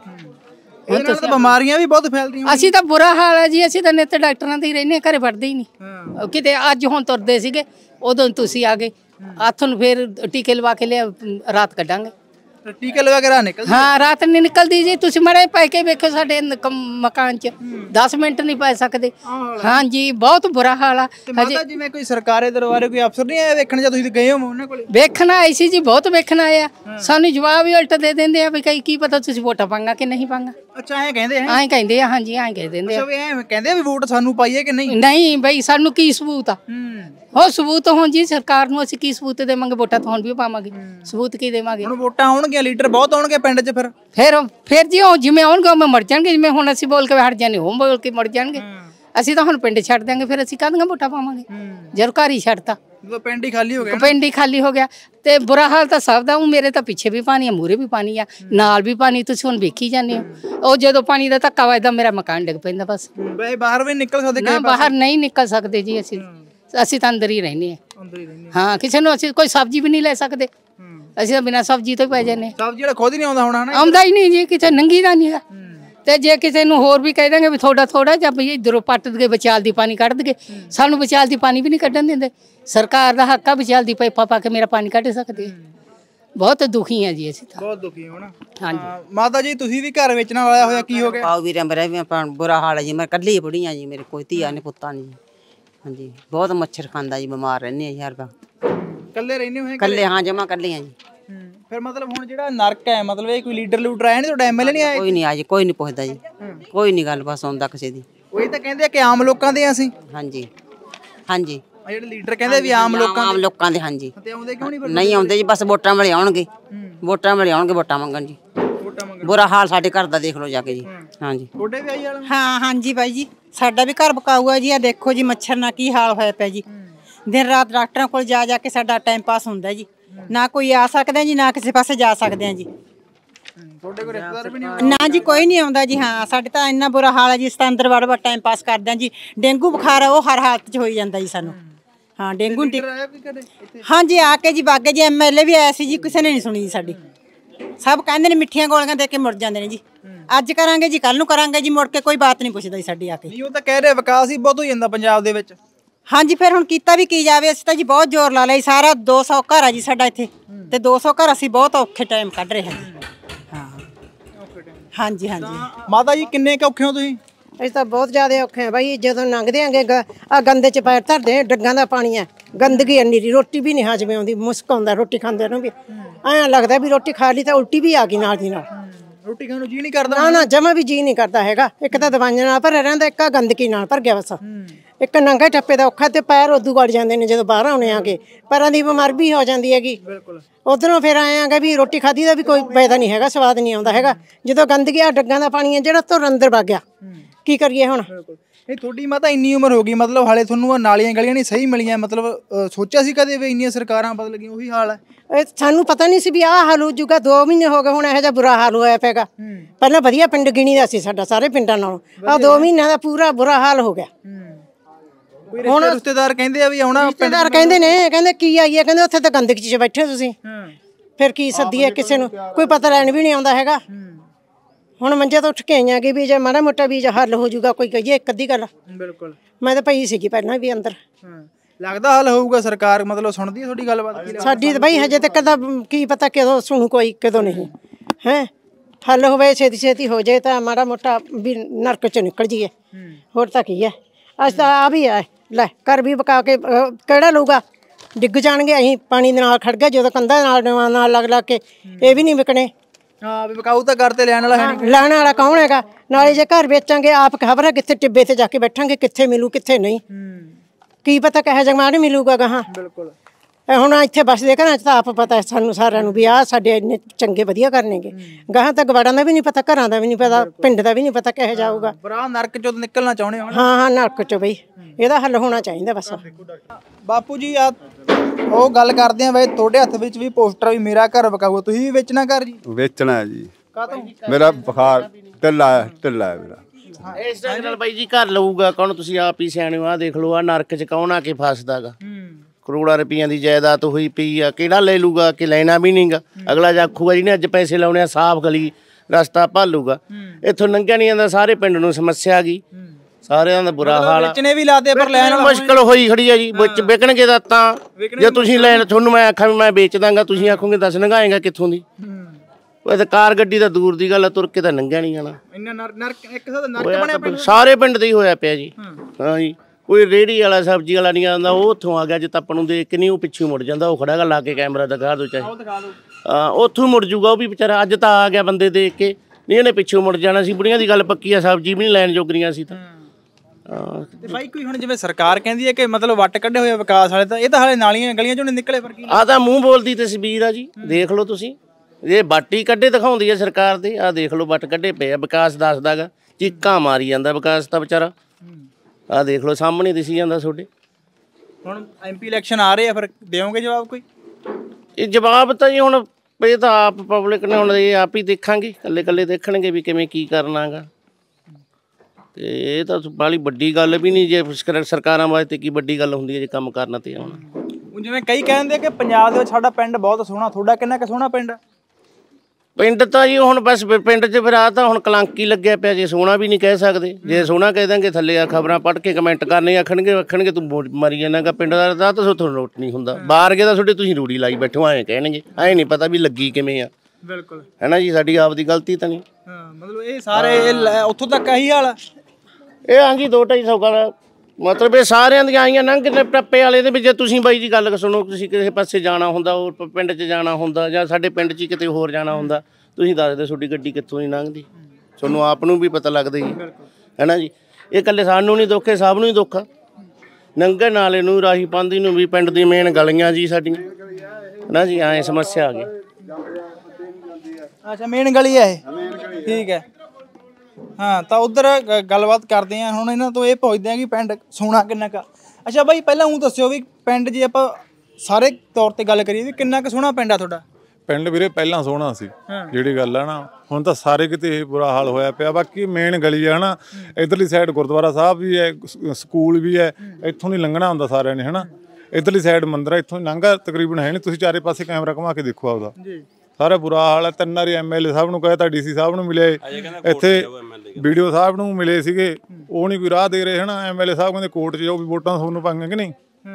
ਹੁਣ ਤਾਂ ਬਿਮਾਰੀਆਂ ਵੀ ਬਹੁਤ ਫੈਲਦੀਆਂ।
ਅਸੀਂ ਤਾਂ ਬੁਰਾ ਹਾਲ ਹੈ ਜੀ, ਅਸੀਂ ਤਾਂ ਨਿੱਤ ਡਾਕਟਰਾਂ ਤੇ ਹੀ ਰਹਿੰਦੇ, ਘਰੇ ਵੜਦੇ ਹੀ ਨਹੀਂ ਕਿਤੇ। ਅੱਜ ਹੁਣ ਤੁਰਦੇ ਸੀਗੇ, ਉਦੋਂ ਤੁਸੀਂ ਆ ਗਏ, ਹੱਥ ਨੂੰ ਫੇਰ ਟੀਕੇ ਲਵਾ ਕੇ ਲਿਆ, ਰਾਤ ਕੱਢਾਂਗੇ।
ਟੀਕੇ ਲਵਾ ਕੇ ਰਾਤ ਨਿਕਲਦੀ?
ਹਾਂ, ਰਾਤ ਨਹੀਂ ਨਿਕਲਦੀ ਜੀ। ਤੁਸੀਂ ਮੜੇ ਪੈ ਕੇ ਵੇਖੋ ਸਾਡੇ ਮਕਾਨ 'ਚ 10 ਮਿੰਟ ਨਹੀਂ ਪੈ ਸਕਦੇ। ਹਾਂਜੀ, ਬਹੁਤ ਬੁਰਾ ਹਾਲ ਆ।
ਮਾਤਾ ਜਿਵੇਂ ਕੋਈ ਸਰਕਾਰੀ ਦਰਬਾਰੇ ਕੋਈ ਅਫਸਰ ਨਹੀਂ ਆਇਆ ਵੇਖਣ, ਜਾਂ ਤੁਸੀਂ ਗਏ ਹੋ ਉਹਨਾਂ ਕੋਲ?
ਵੇਖਣ ਆਏ ਸੀ ਜੀ, ਬਹੁਤ ਵੇਖਣ ਆਏ ਆ। ਸਾਨੂੰ ਜਵਾਬ ਹੀ ਉਲਟ ਦੇ ਦਿੰਦੇ ਆ ਵੀ ਕੀ ਪਤਾ ਤੁਸੀਂ ਵੋਟਾਂ ਪਾਂਗਾ ਕਿ ਨਹੀਂ ਪਾਂਗਾ।
ਅੱਛਾ, ਐਂ ਕਹਿੰਦੇ ਆ?
ਐਂ ਕਹਿੰਦੇ ਆ, ਹਾਂਜੀ ਐਂ ਕਹਿ ਦਿੰਦੇ ਆ।
ਅੱਛਾ, ਕਹਿੰਦੇ ਆ ਵੀ ਵੋਟ ਸਾਨੂੰ ਪਾਈਏ ਕਿ ਨਹੀਂ?
ਨਹੀਂ ਬਈ, ਸਾਨੂੰ ਕੀ ਸਬੂਤ ਆ? ਹੋ ਸਬੂਤ ਹੁਣ ਜੀ ਸਰਕਾਰ ਨੂੰ ਅਸੀਂ ਕੀ ਸਬੂਤ ਦੇਵਾਂਗੇ? ਵੋਟਾਂ ਤਾਂ ਹੁਣ ਵੀ ਪਾਵਾਂਗੇ, ਸਬੂਤ ਕੀ ਦੇਵਾਂਗੇ?
ਹੁਣ ਵੋਟਾਂ ਆਉਣਗੀਆਂ, ਲੀਡਰ ਬਹੁਤ ਆਉਣਗੇ ਪਿੰਡ 'ਚ,
ਫਿਰ ਜੀ ਉਹ ਜਿਵੇਂ ਆਉਣਗੇ ਉਵੇਂ ਮਰ ਜਾਣਗੇ। ਜਿਵੇਂ ਹੁਣ ਅਸੀਂ ਬੋਲ ਕੇ ਹਟ ਜਾਂਦੇ, ਉਹ ਬੋਲ ਕੇ ਮਰ ਜਾਣਗੇ। ਅਸੀਂ ਤਾਂ ਹੁਣ ਪਿੰਡ ਛੱਡ ਦਾਂਗੇ, ਫਿਰ ਅਸੀਂ ਕਾਹਦੀਆਂ ਵੋਟਾਂ ਪਾਵਾਂਗੇ? ਜਦ ਘਰ ਹੀ ਛੱਡਤਾ,
ਪਿੰਡ ਹੀ ਖਾਲੀ ਹੋ ਗਿਆ।
ਪਿੰਡ ਹੀ ਖਾਲੀ ਹੋ ਗਿਆ, ਤੇ ਬੁਰਾ ਹਾਲ ਤਾਂ ਸਭ ਦਾ। ਮੇਰੇ ਤਾਂ ਪਿੱਛੇ ਵੀ ਪਾਣੀ ਆ, ਮੂਹਰੇ ਵੀ ਪਾਣੀ ਆ, ਨਾਲ ਵੀ ਪਾਣੀ। ਤੁਸੀਂ ਹੁਣ ਵੇਖੀ ਜਾਂਦੇ ਹੋ, ਉਹ ਜਦੋਂ ਪਾਣੀ ਦਾ ਧੱਕਾ ਵੱਜਦਾ ਮੇਰਾ ਮਕਾਨ ਡਿੱਗ ਪੈਂਦਾ। ਬਸ
ਬਾਹਰ ਵੀ ਨਿਕਲ ਸਕਦੇ?
ਨਾ, ਬਾਹਰ ਨਹੀਂ ਨਿਕਲ ਸਕਦੇ ਜੀ। ਅਸੀਂ ਤਾਂ ਅੰਦਰ ਹੀ ਰਹਿੰਦੇ ਹਾਂ। ਕਿਸੇ ਨੂੰ ਅਸੀਂ ਕੋਈ ਸਬਜ਼ੀ ਵੀ ਨਹੀਂ ਲੈ ਸਕਦੇ, ਅਸੀਂ ਤਾਂ ਬਿਨਾਂ ਸਬਜ਼ੀ ਤੋਂ ਹੀ ਪੈ ਜਾਂਦੇ।
ਸਬਜ਼ੀ ਵਾਲਾ ਖੁਦ ਹੀ ਨਹੀਂ ਆਉਂਦਾ ਹੋਣਾ ਨਾ?
ਆਉਂਦਾ ਹੀ ਨਹੀਂ ਜੀ, ਕਿਤੇ ਨੰਗੀ ਦਾ ਨਹੀਂ। ਤੇ ਜੇ ਕਿਸੇ ਨੂੰ ਹੋਰ ਵੀ ਕਹਿ ਦਾਂਗੇ ਵੀ ਥੋੜਾ ਜਾਂ ਵੀ ਇਧਰੋਂ ਪੱਟ ਦਗੇ, ਵਿਚਾਲ ਦੀ ਪਾਣੀ ਕੱਢ ਦਗੇ, ਸਾਨੂੰ ਵਿਚਾਲ ਦੀ ਪਾਣੀ ਵੀ ਨਹੀਂ ਕੱਢਣ ਦਿੰਦੇ। ਸਰਕਾਰ ਦਾ ਹੱਕ ਆ ਵਿਚਾਲ ਦੀ ਪਾਈਪਾਂ ਪਾ ਕੇ ਮੇਰਾ ਪਾਣੀ ਕੱਢ ਸਕਦੇ। ਬਹੁਤ ਦੁਖੀ ਆ ਜੀ ਅਸੀਂ ਤਾਂ,
ਬਹੁਤ ਦੁਖੀ ਹੋ ਨਾ।
ਹਾਂਜੀ
ਮਾਤਾ ਜੀ, ਤੁਸੀਂ ਵੀ ਘਰ ਵੇਚਣ ਵਾਲਾ ਹੋਇਆ, ਕੀ ਹੋ ਗਿਆ?
ਪਾਉ ਵੀਰੇ ਮੇਰੇ ਵੀ ਬੁਰਾ ਹਾਲ ਹੈ ਜੀ। ਮੈਂ ਕੱਲੀ ਬੁੜੀ ਆ ਜੀ, ਮੇਰੇ ਕੋਈ ਧੀਆ ਨੇ ਪੁੱਤਾਂ ਨਹੀਂ। ਹਾਂਜੀ, ਬਹੁਤ ਮੱਛਰ ਖਾਂਦਾ ਜੀ, ਬਿਮਾਰ ਰਹਿੰਦੇ ਆ ਜੀ ਹਰ ਵਕਤ।
ਕੱਲੇ ਰਹਿੰਦੇ ਹੋ?
ਕੱਲੇ, ਹਾਂ, ਜਮਾ ਕੱਲੇ ਆ ਜੀ।
ਫਿਰ ਮਤਲਬ ਹੁਣ ਜਿਹੜਾ ਨਰਕ ਹੈ, ਮਤਲਬ ਇਹ ਕੋਈ ਲੀਡਰ ਲੂਡਰ ਆਇਆ ਨਹੀਂ ਤੁਹਾਡਾ? ਐਮਐਲਏ ਨਹੀਂ ਆਇਆ?
ਕੋਈ ਨਹੀਂ ਆ ਜੀ, ਕੋਈ ਨਹੀਂ ਪੁੱਛਦਾ ਜੀ, ਕੋਈ ਨਹੀਂ ਗੱਲ ਬਸ ਆਉਂਦਾ ਕਿਸੇ ਦੀ।
ਉਹੀ ਤਾਂ ਕਹਿੰਦੇ ਆ ਕਿ ਆਮ ਲੋਕਾਂ ਦੇ ਅਸੀਂ।
ਹਾਂਜੀ ਹਾਂਜੀ,
ਜਿਹੜੇ ਲੀਡਰ ਕਹਿੰਦੇ ਵੀ ਆਮ ਲੋਕਾਂ
ਦੇ। ਹਾਂਜੀ,
ਤੇ ਆਉਂਦੇ ਕਿਉਂ ਨਹੀਂ?
ਨਹੀਂ ਆਉਂਦੇ ਜੀ, ਬਸ ਵੋਟਾਂ ਵੇਲੇ ਆਉਣਗੇ, ਵੋਟਾਂ ਮੰਗਣ ਜੀ। ਬੁਰਾ ਹਾਲ ਸਾਡੇ ਘਰ ਦਾ ਦੇਖ ਲਓ ਜਾ ਕੇ ਜੀ। ਹਾਂਜੀ,
ਤੁਹਾਡੇ ਵੀ ਆਈ ਵਾਲਾ?
ਹਾਂ ਹਾਂਜੀ ਬਾਈ ਜੀ, ਸਾਡਾ ਵੀ ਘਰ ਬਕਾਊ ਹੈ ਜੀ। ਆ ਦੇਖੋ ਜੀ ਮੱਛਰ ਨਾਲ ਕੀ ਹਾਲ ਹੋਇਆ ਪਿਆ ਜੀ। ਦਿਨ ਰਾਤ ਡਾਕਟਰਾਂ ਕੋਲ ਜਾ ਕੇ ਸਾਡਾ ਟਾਈਮ ਪਾਸ ਹੁੰਦਾ ਜੀ। ਨਾ ਕੋਈ ਆ ਸਕਦਾ ਜੀ, ਨਾ ਕਿਸੇ ਪਾਸੇ ਜਾ ਸਕਦੇ ਆ ਜੀ।
ਤੁਹਾਡੇ ਕੋਲ ਰਿਸ਼ਤੇਦਾਰ ਵੀ ਨਹੀਂ?
ਨਾ ਜੀ, ਕੋਈ ਨਹੀਂ ਆਉਂਦਾ ਜੀ। ਹਾਂ, ਸਾਡੇ ਤਾਂ ਇੰਨਾ ਬੁਰਾ ਹਾਲ ਹੈ ਜੀ, ਅਸੀਂ ਤਾਂ ਅੰਦਰ ਵੜ ਟਾਈਮ ਪਾਸ ਕਰਦੇ ਆ ਜੀ। ਡੇਂਗੂ ਬੁਖਾਰ ਹੈ, ਉਹ ਹਰ ਹਾਲਤ 'ਚ ਹੋਈ ਜਾਂਦਾ ਜੀ ਸਾਨੂੰ। ਹਾਂ, ਡੇਂਗੂ ਹਾਂਜੀ ਆ ਕੇ ਜੀ ਬਾਗੇ ਜੀ। ਐਮਐਲਏ ਵੀ ਆਇਆ ਸੀ ਜੀ, ਕਿਸੇ ਨੇ ਨਹੀਂ ਸੁਣੀ ਜੀ ਸਾਡੀ। ਸਭ ਕਹਿੰਦੇ ਨੇ ਮਿੱਠੀਆਂ ਗੋਲੀਆਂ ਦੇ ਕੇ ਮੁੜ ਜਾਂਦੇ ਨੇ ਜੀ। ਅੱਜ ਕਰਾਂਗੇ ਜੀ, ਕੱਲ ਨੂੰ ਕਰਾਂਗੇ ਜੀ, ਮੁੜ ਕੇ ਕੋਈ ਬਾਤ ਨਹੀਂ ਪੁੱਛਦਾ ਜੀ ਸਾਡੀ ਆ ਕੇ।
ਨਹੀਂ, ਉਹ ਤਾਂ ਕਹਿ ਰਹੇ ਵਿਕਾਸ ਹੀ ਬਹੁਤ ਹੋ ਜਾਂਦਾ ਪੰਜਾਬ ਦੇ ਵਿੱਚ।
ਹਾਂਜੀ, ਫਿਰ ਹੁਣ ਕੀਤਾ ਵੀ ਕੀ ਜਾਵੇ। ਅਸੀਂ ਤਾਂ ਜੀ ਬਹੁਤ ਜ਼ੋਰ ਲਾ ਲਿਆ। ਸਾਰਾ 200 ਘਰ ਆ ਜੀ ਸਾਡਾ ਇੱਥੇ, ਤੇ 200 ਘਰ ਅਸੀਂ ਬਹੁਤ ਔਖੇ ਟਾਈਮ ਕੱਢ ਰਹੇ ਹਾਂ। ਹਾਂ, ਹਾਂਜੀ ਹਾਂਜੀ।
ਮਾਤਾ ਜੀ, ਕਿੰਨੇ ਕੁ ਔਖੇ ਹੋ ਤੁਸੀਂ?
ਅਸੀਂ ਤਾਂ ਬਹੁਤ ਜ਼ਿਆਦਾ ਔਖੇ ਆ ਬਾਈ। ਜਦੋਂ ਲੰਘਦੇ ਆਂਗੇ ਆ ਗੰਦੇ 'ਚ ਪੈਰ ਧਰਦੇ, ਡੱਗਾਂ ਦਾ ਪਾਣੀ ਆ, ਗੰਦਗੀ ਇੰਨੀ ਦੀ, ਰੋਟੀ ਵੀ ਨਹੀਂ ਹਾਜ਼ਮੇ ਆਉਂਦੀ, ਮੁਸ਼ਕ ਆਉਂਦਾ ਰੋਟੀ ਖਾਂਦੇ ਨੂੰ ਵੀ। ਐਂ ਲੱਗਦਾ ਵੀ ਰੋਟੀ ਖਾ ਲਈ ਤਾਂ ਉਲਟੀ ਵੀ ਆ ਗਈ ਨਾਲ ਦੀ ਨਾਲ।
ਰੋਟੀ ਖਾਣ ਨੂੰ ਜੀ ਨਹੀਂ ਕਰਦਾ?
ਨਾ, ਜਮਾ ਵੀ ਜੀ ਨਹੀਂ ਕਰਦਾ ਹੈਗਾ। ਇੱਕ ਤਾਂ ਦਵਾਈਆਂ ਨਾਲ ਭਰਿਆ ਰਹਿੰਦਾ, ਇੱਕ ਆ ਗੰਦਗੀ ਨਾਲ ਭਰ ਗਿਆ ਬਸ। ਇੱਕ ਨੰਗੇ ਟੱਪੇ ਦਾ ਔਖਾ, ਤੇ ਪੈਰ ਉਦੋਂ ਵੜ ਜਾਂਦੇ ਨੇ ਜਦੋਂ ਬਾਹਰ ਆਉਣੇ ਆਗੇ। ਪੈਰਾਂ ਦੀ ਬਿਮਾਰੀ ਵੀ ਹੋ ਜਾਂਦੀ ਹੈਗੀ। ਉਧਰੋਂ ਫਿਰ ਆਏ ਆਂਗੇ ਵੀ ਰੋਟੀ ਖਾਧੀ ਦਾ ਵੀ ਕੋਈ ਫਾਇਦਾ ਨਹੀਂ ਹੈਗਾ, ਸਵਾਦ ਨਹੀਂ ਆਉਂਦਾ ਹੈਗਾ ਜਦੋਂ ਗੰਦਗੀ ਆ ਡੱਗਾਂ ਦਾ ਪਾਣੀ ਹੈ ਜਿਹੜਾ ਤੁਰ ਅੰਦਰ ਵਗ ਗਿਆ। ਕੀ ਕਰੀਏ ਹੁਣ?
ਇਹ ਤੁਹਾਡੀ ਮਾਤਾ ਇੰਨੀ ਉਮਰ ਹੋ ਗਈ, ਮਤਲਬ ਹਾਲੇ ਤੁਹਾਨੂੰ ਨਾਲੀਆਂ ਗਲੀਆਂ ਨਹੀਂ ਸਹੀ ਮਿਲੀਆਂ? ਮਤਲਬ ਸੋਚਿਆ ਸੀ ਕਦੇ ਵੀ ਇੰਨੀਆਂ ਸਰਕਾਰਾਂ ਬਦਲ ਗਈਆਂ ਉਹੀ ਹਾਲ ਹੈ?
ਸਾਨੂੰ ਪਤਾ ਨਹੀਂ ਸੀ ਵੀ ਆਹ ਹਾਲ ਹੋ ਜੂਗਾ। 2 ਮਹੀਨੇ ਹੋ ਗਏ ਹੁਣ ਇਹੋ ਜਿਹਾ ਬੁਰਾ ਹਾਲ ਹੋਇਆ ਪੈਗਾ। ਪਹਿਲਾਂ ਵਧੀਆ ਪਿੰਡ ਗਿਣੀ ਦਾ ਸੀ ਸਾਡਾ, ਸਾਰੇ ਪਿੰਡਾਂ ਨਾਲੋਂ। ਆਹ 2 ਮਹੀਨਿਆਂ ਦਾ ਪੂਰਾ ਬੁਰਾ ਹਾਲ ਹੋ ਗਿਆ।
ਹੁਣ ਰਿਸ਼ਤੇਦਾਰ ਕਹਿੰਦੇ ਆ ਵੀ ਆਉਣਾ?
ਰਿਸ਼ਤੇਦਾਰ ਕਹਿੰਦੇ ਨੇ, ਕਹਿੰਦੇ ਕੀ ਆਈਏ, ਕਹਿੰਦੇ ਉੱਥੇ ਤਾਂ ਗੰਦਗੀ 'ਚ ਬੈਠੇ ਤੁਸੀਂ, ਫਿਰ ਕੀ ਸੱਦੀਏ ਕਿਸੇ ਨੂੰ? ਕੋਈ ਪਤਾ ਲੈਣ ਵੀ ਨਹੀਂ ਆਉਂਦਾ ਹੈਗਾ। ਹੁਣ ਮੰਜੇ ਤੋਂ ਉੱਠ ਕੇ ਆਈਆਂ ਕਿ ਵੀ ਜੇ ਮਾੜਾ ਮੋਟਾ ਵੀ ਹੱਲ ਹੋ ਜੂਗਾ, ਕੋਈ ਕਹੀਏ ਇੱਕ ਅੱਧੀ ਗੱਲ।
ਬਿਲਕੁਲ, ਮੈਂ
ਤਾਂ ਪਈ ਸੀਗੀ ਪਹਿਲਾਂ ਵੀ ਅੰਦਰ।
ਲੱਗਦਾ ਹੱਲ ਹੋਊਗਾ? ਸਰਕਾਰ ਮਤਲਬ ਸੁਣਦੀ ਹੈ ਤੁਹਾਡੀ ਗੱਲਬਾਤ?
ਸਾਡੀ ਤਾਂ ਬਈ ਹਜੇ ਤੱਕ ਤਾਂ ਕੀ ਪਤਾ ਕਦੋਂ ਸੁਣੂ ਕੋਈ, ਕਦੋਂ ਨਹੀਂ ਹੈ। ਹੱਲ ਹੋਵੇ ਛੇਤੀ ਛੇਤੀ ਹੋ ਜਾਏ ਤਾਂ ਮਾੜਾ ਮੋਟਾ ਵੀ ਨਰਕ 'ਚ ਨਿਕਲ ਜੀਏ, ਹੋਰ ਤਾਂ ਕੀ ਹੈ। ਅੱਜ ਤਾਂ ਆ ਵੀ ਹੈ, ਲੈ ਘਰ ਵੀ ਬਕਾ ਕੇ ਕਿਹੜਾ ਲਊਗਾ? ਡਿੱਗ ਜਾਣਗੇ। ਅਸੀਂ ਪਾਣੀ ਦੇ ਨਾਲ ਖੜ ਗਏ ਜਦੋਂ ਕੰਧਾਂ ਨਾਲ ਲੱਗ ਕੇ। ਇਹ ਵੀ ਨਹੀਂ ਵਿਕਣੇ।
ਹਾਂ, ਵੀ ਬਕਾਊ ਤਾਂ ਕਰਦੇ, ਲੈਣ ਵਾਲਾ ਹੈ ਨਹੀਂ।
ਲੈਣ ਵਾਲਾ ਕੌਣ ਹੈਗਾ? ਨਾਲੇ ਜੇ ਘਰ ਵੇਚਾਂਗੇ ਆਪ ਖਬਰ ਹੈ ਕਿੱਥੇ ਟਿੱਬੇ ਤੇ ਜਾ ਕੇ ਬੈਠਾਂਗੇ, ਕਿੱਥੇ ਮਿਲੂ ਕਿੱਥੇ ਨਹੀਂ, ਕੀ ਪਤਾ ਕਿਹੋ ਜਿਹਾ ਮਾਣ ਮਿਲੂਗਾ ਗਾਹਾਂ।
ਬਿਲਕੁਲ।
ਹੁਣ ਇੱਥੇ ਬਸਦੇ ਘਰਾਂ 'ਚ ਤਾਂ ਆਪ ਪਤਾ ਸਾਨੂੰ ਸਾਰਿਆਂ ਨੂੰ ਵੀ ਆਹ ਸਾਡੇ ਇੰਨੇ ਚੰਗੇ ਵਧੀਆ ਕਰਨੇਗੇ। ਗਾਹਾਂ ਤਾਂ ਗਵਾੜਾਂ ਦਾ ਵੀ ਨਹੀਂ ਪਤਾ, ਘਰਾਂ ਦਾ ਵੀ ਨਹੀਂ ਪਤਾ, ਪਿੰਡ ਦਾ ਵੀ ਨਹੀਂ ਪਤਾ ਕਿਹੋ ਜਿਹਾ ਹੋਊਗਾ।
ਪਰ ਆਹ ਨਰਕ 'ਚੋਂ ਨਿਕਲਣਾ ਚਾਹੁੰਦੇ ਹੋ?
ਹਾਂ, ਨਰਕ 'ਚੋਂ ਬਈ ਇਹਦਾ ਹੱਲ ਹੋਣਾ ਚਾਹੀਦਾ ਬਸ।
ਬਾਪੂ ਜੀ, ਆ ਉਹ ਗੱਲ ਕਰਦੇ ਆ ਬਈ, ਤੁਹਾਡੇ ਹੱਥ ਵਿੱਚ ਵੀ ਪੋਸਟਰ ਵੀ ਮੇਰਾ ਘਰ ਵਿਕਾਊ, ਤੁਸੀਂ ਵੀ ਵੇਚਣਾ ਘਰ ਜੀ?
ਵੇਚਣਾ ਹੈ ਜੀ।
ਕਾਹਤੋਂ?
ਮੇਰਾ ਬੁਖਾਰ ਢਿੱਲਾ ਹੈ ਮੇਰਾ।
ਇਸ ਢੰਗ ਨਾਲ ਬਾਈ ਜੀ ਘਰ ਲਊਗਾ ਕੌਣ? ਤੁਸੀਂ ਆਪ ਹੀ ਸਿਆਣੇ ਹੋ। ਆਹ ਦੇਖ ਲਓ, ਆਹ ਨਰਕ 'ਚ ਕੌਣ ਆ ਕੇ ਫਸਦਾਗਾ। ਕਰੋੜਾਂ ਰੁਪਈਆਂ ਦੀ ਜਾਇਦਾਦ ਹੋਈ ਪਈ ਆ, ਕਿਹੜਾ ਲੈ ਲੂਗਾ ਕਿ ਲੈਣਾ ਵੀ ਨਹੀਂਗਾ। ਅਗਲਾ ਆਖੂਗਾ ਜਿਹਨੇ ਅੱਜ ਪੈਸੇ ਲਾਉਣੇ ਆ ਸਾਫ਼ ਗਲੀ ਰਸਤਾ ਭਾਲੂਗਾ। ਇੱਥੋਂ ਲੰਘਿਆ ਨਹੀਂ ਜਾਂਦਾ, ਸਾਰੇ ਪਿੰਡ ਨੂੰ ਸਮੱਸਿਆ ਆ ਗਈ, ਸਾਰਿਆਂ ਦਾ ਬੁਰਾ ਹਾਲ ਆ।
ਵੇਚਣੇ ਵੀ ਲਾਦੇ ਪਰ ਲੈਣ ਵਾਲਾ
ਮੁਸ਼ਕਲ ਹੋਈ ਖੜੀ ਆ ਜੀ। ਵਿੱਚ ਵਿਕਣਗੇ ਤਾਂ ਜੇ ਤੁਸੀਂ ਲੈਣ, ਤੁਹਾਨੂੰ ਮੈਂ ਆਖਾਂ ਵੀ ਮੈਂ ਵੇਚ ਦਾਂਗਾ, ਤੁਸੀਂ ਆਖੋਗੇ ਦੱਸ ਲੰਘਾਏਗਾ ਕਿੱਥੋਂ ਦੀ? ਉਹ ਤਾਂ ਕਾਰ ਗੱਡੀ ਦਾ ਦੂਰ ਦੀ ਗੱਲ ਆ, ਤੁਰ ਕੇ ਤਾਂ ਲੰਘਿਆ ਨਹੀਂ ਜਾਣਾ।
ਇੰਨਾ ਨਰਕ ਇੱਕ ਹਿਸਾਬ ਦਾ ਨਰਕ ਬਣਿਆ ਪਿੰਡ
ਸਾਰੇ ਪਿੰਡ ਦੇ ਹੀ ਹੋਇਆ ਪਿਆ ਜੀ। ਹਾਂ ਜੀ, ਕੋਈ ਰੇਹੜੀ ਵਾਲਾ ਸਬਜ਼ੀ ਵਾਲਾ ਨਹੀਂ ਆਉਂਦਾ, ਉਹ ਉੱਥੋਂ ਆ ਗਿਆ ਜੇ ਤਾਂ ਆਪਾਂ ਨੂੰ ਦੇਖ ਕੇ ਨਹੀਂ ਉਹ ਪਿੱਛੇ ਮੁੜ ਜਾਂਦਾ। ਉਹ ਖੜਾ ਗਾ ਲਾ ਕੇ ਕੈਮਰਾ ਦਿਖਾ ਦਿਓ ਚਾਹੇ, ਹਾਂ ਉੱਥੋਂ ਮੁੜ ਜੂਗਾ ਉਹ ਵੀ ਵਿਚਾਰਾ। ਅੱਜ ਤਾਂ ਆ ਗਿਆ ਬੰਦੇ ਦੇਖ ਕੇ, ਨਹੀਂ ਇਹਨੇ ਪਿੱਛੇ ਮੁੜ ਜਾਣਾ ਸੀ। ਬੁੜੀਆਂ ਦੀ ਗੱਲ ਪੱਕੀ ਆ, ਸਬਜ਼ੀ ਵੀ ਨਹੀਂ ਲੈਣ ਜੋਗਰੀਆਂ ਸੀ ਤਾਂ।
ਤੇ ਬਾਈ ਕੋਈ ਹੁਣ ਜਿਵੇਂ ਸਰਕਾਰ ਕਹਿੰਦੀ ਹੈ ਕਿ ਮਤਲਬ ਵੱਟ ਕੱਢੇ ਹੋਏ ਵਿਕਾਸ ਵਾਲੇ, ਤਾਂ ਇਹ ਤਾਂ ਹਾਲੇ ਨਾਲੀਆਂ ਗਲੀਆਂ ਚੋਂ ਨਹੀਂ ਨਿਕਲੇ। ਪਰ ਕੀ
ਆਹ ਤਾਂ ਮੂੰਹ ਬੋਲਦੀ ਤਸਵੀਰ ਆ ਜੀ, ਦੇਖ ਲਓ ਤੁਸੀਂ। ਇਹ ਵੱਟ ਹੀ ਕੱਢੇ ਦਿਖਾਉਂਦੀ ਆ ਸਰਕਾਰ ਦੇ। ਆਹ ਦੇਖ ਲਓ ਵੱਟ ਕੱਢੇ ਪਏ ਆ, ਵਿਕਾਸ ਦੱਸਦਾ ਗਾ, ਚੀਕਾਂ ਮਾਰੀ ਜਾਂਦਾ ਵਿਕਾਸ ਤਾਂ ਵਿਚਾਰਾ। ਆਹ ਦੇਖ ਲਓ ਸਾਹਮਣੇ ਦਿਸੀ ਜਾਂਦਾ ਤੁਹਾਡੇ।
ਹੁਣ ਐਮਪੀ ਇਲੈਕਸ਼ਨ ਆ ਰਹੇ ਆ, ਫਿਰ ਦਿਓਗੇ ਜਵਾਬ ਕੋਈ?
ਇਹ ਜਵਾਬ ਤਾਂ ਜੀ ਹੁਣ ਇਹ ਤਾਂ ਆਪ ਪਬਲਿਕ ਨੇ ਹੁਣ ਇਹ ਆਪ ਹੀ ਦੇਖਾਂਗੇ, ਇਕੱਲੇ ਇਕੱਲੇ ਦੇਖਣਗੇ ਵੀ ਕਿਵੇਂ ਕੀ ਕਰਨਾ ਗਾ। ਤੇ ਇਹ ਤਾਂ ਬਾਹਲੀ ਵੱਡੀ ਗੱਲ ਵੀ ਨਹੀਂ, ਜੇ ਸਰਕਾਰਾਂ ਵਾਸਤੇ ਕੀ ਵੱਡੀ ਗੱਲ ਹੁੰਦੀ ਹੈ ਜੇ ਕੰਮ ਕਰਨਾ ਤੇ ਆਉਣਾ।
ਜਿਵੇਂ ਕਈ ਕਹਿੰਦੇ ਕਿ ਪੰਜਾਬ ਦੇ ਵਿੱਚ ਸਾਡਾ ਪਿੰਡ ਬਹੁਤ ਸੋਹਣਾ, ਤੁਹਾਡਾ ਕਿੰਨਾ ਕੁ ਸੋਹਣਾ ਪਿੰਡ?
ਪਿੰਡ ਤਾਂ ਜੀ ਹੁਣ ਬਸ ਪਿੰਡ 'ਚ ਫਿਰ ਆ ਤਾਂ ਹੁਣ ਕਲੰਕ ਹੀ ਲੱਗਿਆ ਪਿਆ। ਜੇ ਸੋਹਣਾ ਵੀ ਨਹੀਂ ਕਹਿ ਸਕਦੇ, ਜੇ ਸੋਹਣਾ ਕਹਿ ਦਾਂਗੇ ਥੱਲੇ ਆ ਖਬਰਾਂ ਪੜ੍ਹ ਕੇ ਕਮੈਂਟ ਕਰਨੇ ਆਖਣਗੇ ਤੂੰ ਮਰੀ ਜਾਣਾਗਾ। ਪਿੰਡ ਦਾ ਤਾਂ ਤੁਹਾਨੂੰ ਨੋਟ ਨਹੀਂ ਹੁੰਦਾ, ਬਾਹਰ ਗਿਆ ਤਾਂ ਤੁਹਾਡੇ ਤੁਸੀਂ ਰੂੜੀ ਲਾਈ ਬੈਠੋ ਐਂ ਕਹਿਣਗੇ, ਐਂ ਨਹੀਂ ਪਤਾ ਵੀ ਲੱਗੀ ਕਿਵੇਂ ਆ।
ਬਿਲਕੁਲ
ਹੈ ਨਾ ਜੀ, ਸਾਡੀ ਆਪ ਦੀ ਗਲਤੀ ਤਾਂ ਨਹੀਂ।
ਹਾਂ ਮਤਲਬ ਇਹ ਸਾਰੇ ਉੱਥੋਂ ਤੱਕ ਇਹੀ ਹਾਲ ਆ।
ਇਹ ਹਾਂਜੀ 2-250 ਸਾਲ ਮਤਲਬ ਇਹ ਸਾਰਿਆਂ ਦੀਆਂ ਆਈਆਂ ਲੰਘ ਕੇ ਟੱਪੇ ਵਾਲੇ ਦੇ ਵਿੱਚ। ਜੇ ਤੁਸੀਂ ਬਾਈ ਜੀ ਗੱਲ ਸੁਣੋ, ਤੁਸੀਂ ਕਿਸੇ ਪਾਸੇ ਜਾਣਾ ਹੁੰਦਾ, ਹੋਰ ਪਿੰਡ 'ਚ ਜਾਣਾ ਹੁੰਦਾ ਜਾਂ ਸਾਡੇ ਪਿੰਡ 'ਚ ਹੀ ਕਿਤੇ ਹੋਰ ਜਾਣਾ ਹੁੰਦਾ, ਤੁਸੀਂ ਦੱਸਦੇ ਤੁਹਾਡੀ ਗੱਡੀ ਕਿੱਥੋਂ ਨਹੀਂ ਲੰਘਦੀ, ਤੁਹਾਨੂੰ ਆਪ ਨੂੰ ਵੀ ਪਤਾ ਲੱਗਦਾ ਜੀ। ਹੈ ਨਾ ਜੀ, ਇਹ ਇਕੱਲੇ ਸਾਨੂੰ ਨਹੀਂ ਦੁੱਖ, ਸਭ ਨੂੰ ਹੀ ਦੁੱਖ ਆ। ਨੰਗੇ ਨਾਲੇ ਨੂੰ, ਰਾਹੀ ਪਾਂਦੀ ਨੂੰ ਵੀ, ਪਿੰਡ ਦੀ ਮੇਨ ਗਲੀਆਂ ਜੀ ਸਾਡੀਆਂ। ਹੈ ਨਾ ਜੀ, ਐਂ ਸਮੱਸਿਆ ਆ ਗਈ।
ਅੱਛਾ ਮੇਨ ਗਲੀ ਹੈ ਇਹ, ਠੀਕ ਹੈ। ਹਾਂ ਤਾਂ ਉਧਰ ਗੱਲਬਾਤ ਕਰਦੇ ਆ ਹੁਣ, ਇਹਨਾਂ ਤੋਂ ਇਹ ਪੁੱਛਦੇ ਆ ਕਿ ਪਿੰਡ ਸੋਹਣਾ ਕਿੰਨਾ ਕੁ। ਅੱਛਾ ਬਾਈ ਪਹਿਲਾਂ ਉਹ ਦੱਸਿਓ ਵੀ ਪਿੰਡ ਜੇ ਆਪਾਂ ਸਾਰੇ ਤੌਰ ਤੇ ਗੱਲ ਕਰੀਏ ਵੀ ਕਿੰਨਾ ਕੁ ਸੋਹਣਾ ਪਿੰਡ ਆ ਤੁਹਾਡਾ?
ਪਿੰਡ ਵੀਰੇ ਪਹਿਲਾਂ ਸੋਹਣਾ ਸੀ, ਜਿਹੜੀ ਗੱਲ ਆ ਨਾ, ਹੁਣ ਤਾਂ ਸਾਰੇ ਕਿਤੇ ਬੁਰਾ ਹਾਲ ਹੋਇਆ ਪਿਆ। ਬਾਕੀ ਮੇਨ ਗਲੀ ਆ ਨਾ, ਇਧਰਲੀ ਸਾਈਡ ਗੁਰਦੁਆਰਾ ਸਾਹਿਬ ਵੀ ਹੈ, ਸਕੂਲ ਵੀ ਹੈ, ਇੱਥੋਂ ਨਹੀਂ ਲੰਘਣਾ ਹੁੰਦਾ ਸਾਰਿਆਂ ਨੇ। ਹੈ ਨਾ, ਇਧਰਲੀ ਸਾਈਡ ਮੰਦਿਰ ਆ, ਇੱਥੋਂ ਲੰਘਾ ਤਕਰੀਬਨ ਹੈ ਨਹੀਂ। ਤੁਸੀਂ ਚਾਰੇ ਪਾਸੇ ਕੈਮਰਾ ਘੁਮਾ ਕੇ ਦੇਖੋ ਆਪਦਾ, ਸਾਰਾ ਬੁਰਾ ਹਾਲ ਹੈ। 3 ਵਾਰੀ MLA ਸਾਹਿਬ ਨੂੰ ਕਹਿਤਾ, DC ਸਾਹਿਬ ਨੂੰ ਮਿਲੇ, ਇੱਥੇ BDO ਸਾਹਿਬ ਨੂੰ ਮਿਲੇ ਸੀਗੇ, ਉਹ ਨਹੀਂ ਕੋਈ ਰਾਹ ਦੇ ਰਹੇ। ਹੈ ਨਾ, MLA ਸਾਹਿਬ ਕਹਿੰਦੇ ਕੋਰਟ 'ਚ ਜਾਓ ਵੀ ਵੋਟਾਂ ਤੁਹਾਨੂੰ ਪਾਈਆਂ ਕਿ ਨਹੀਂ,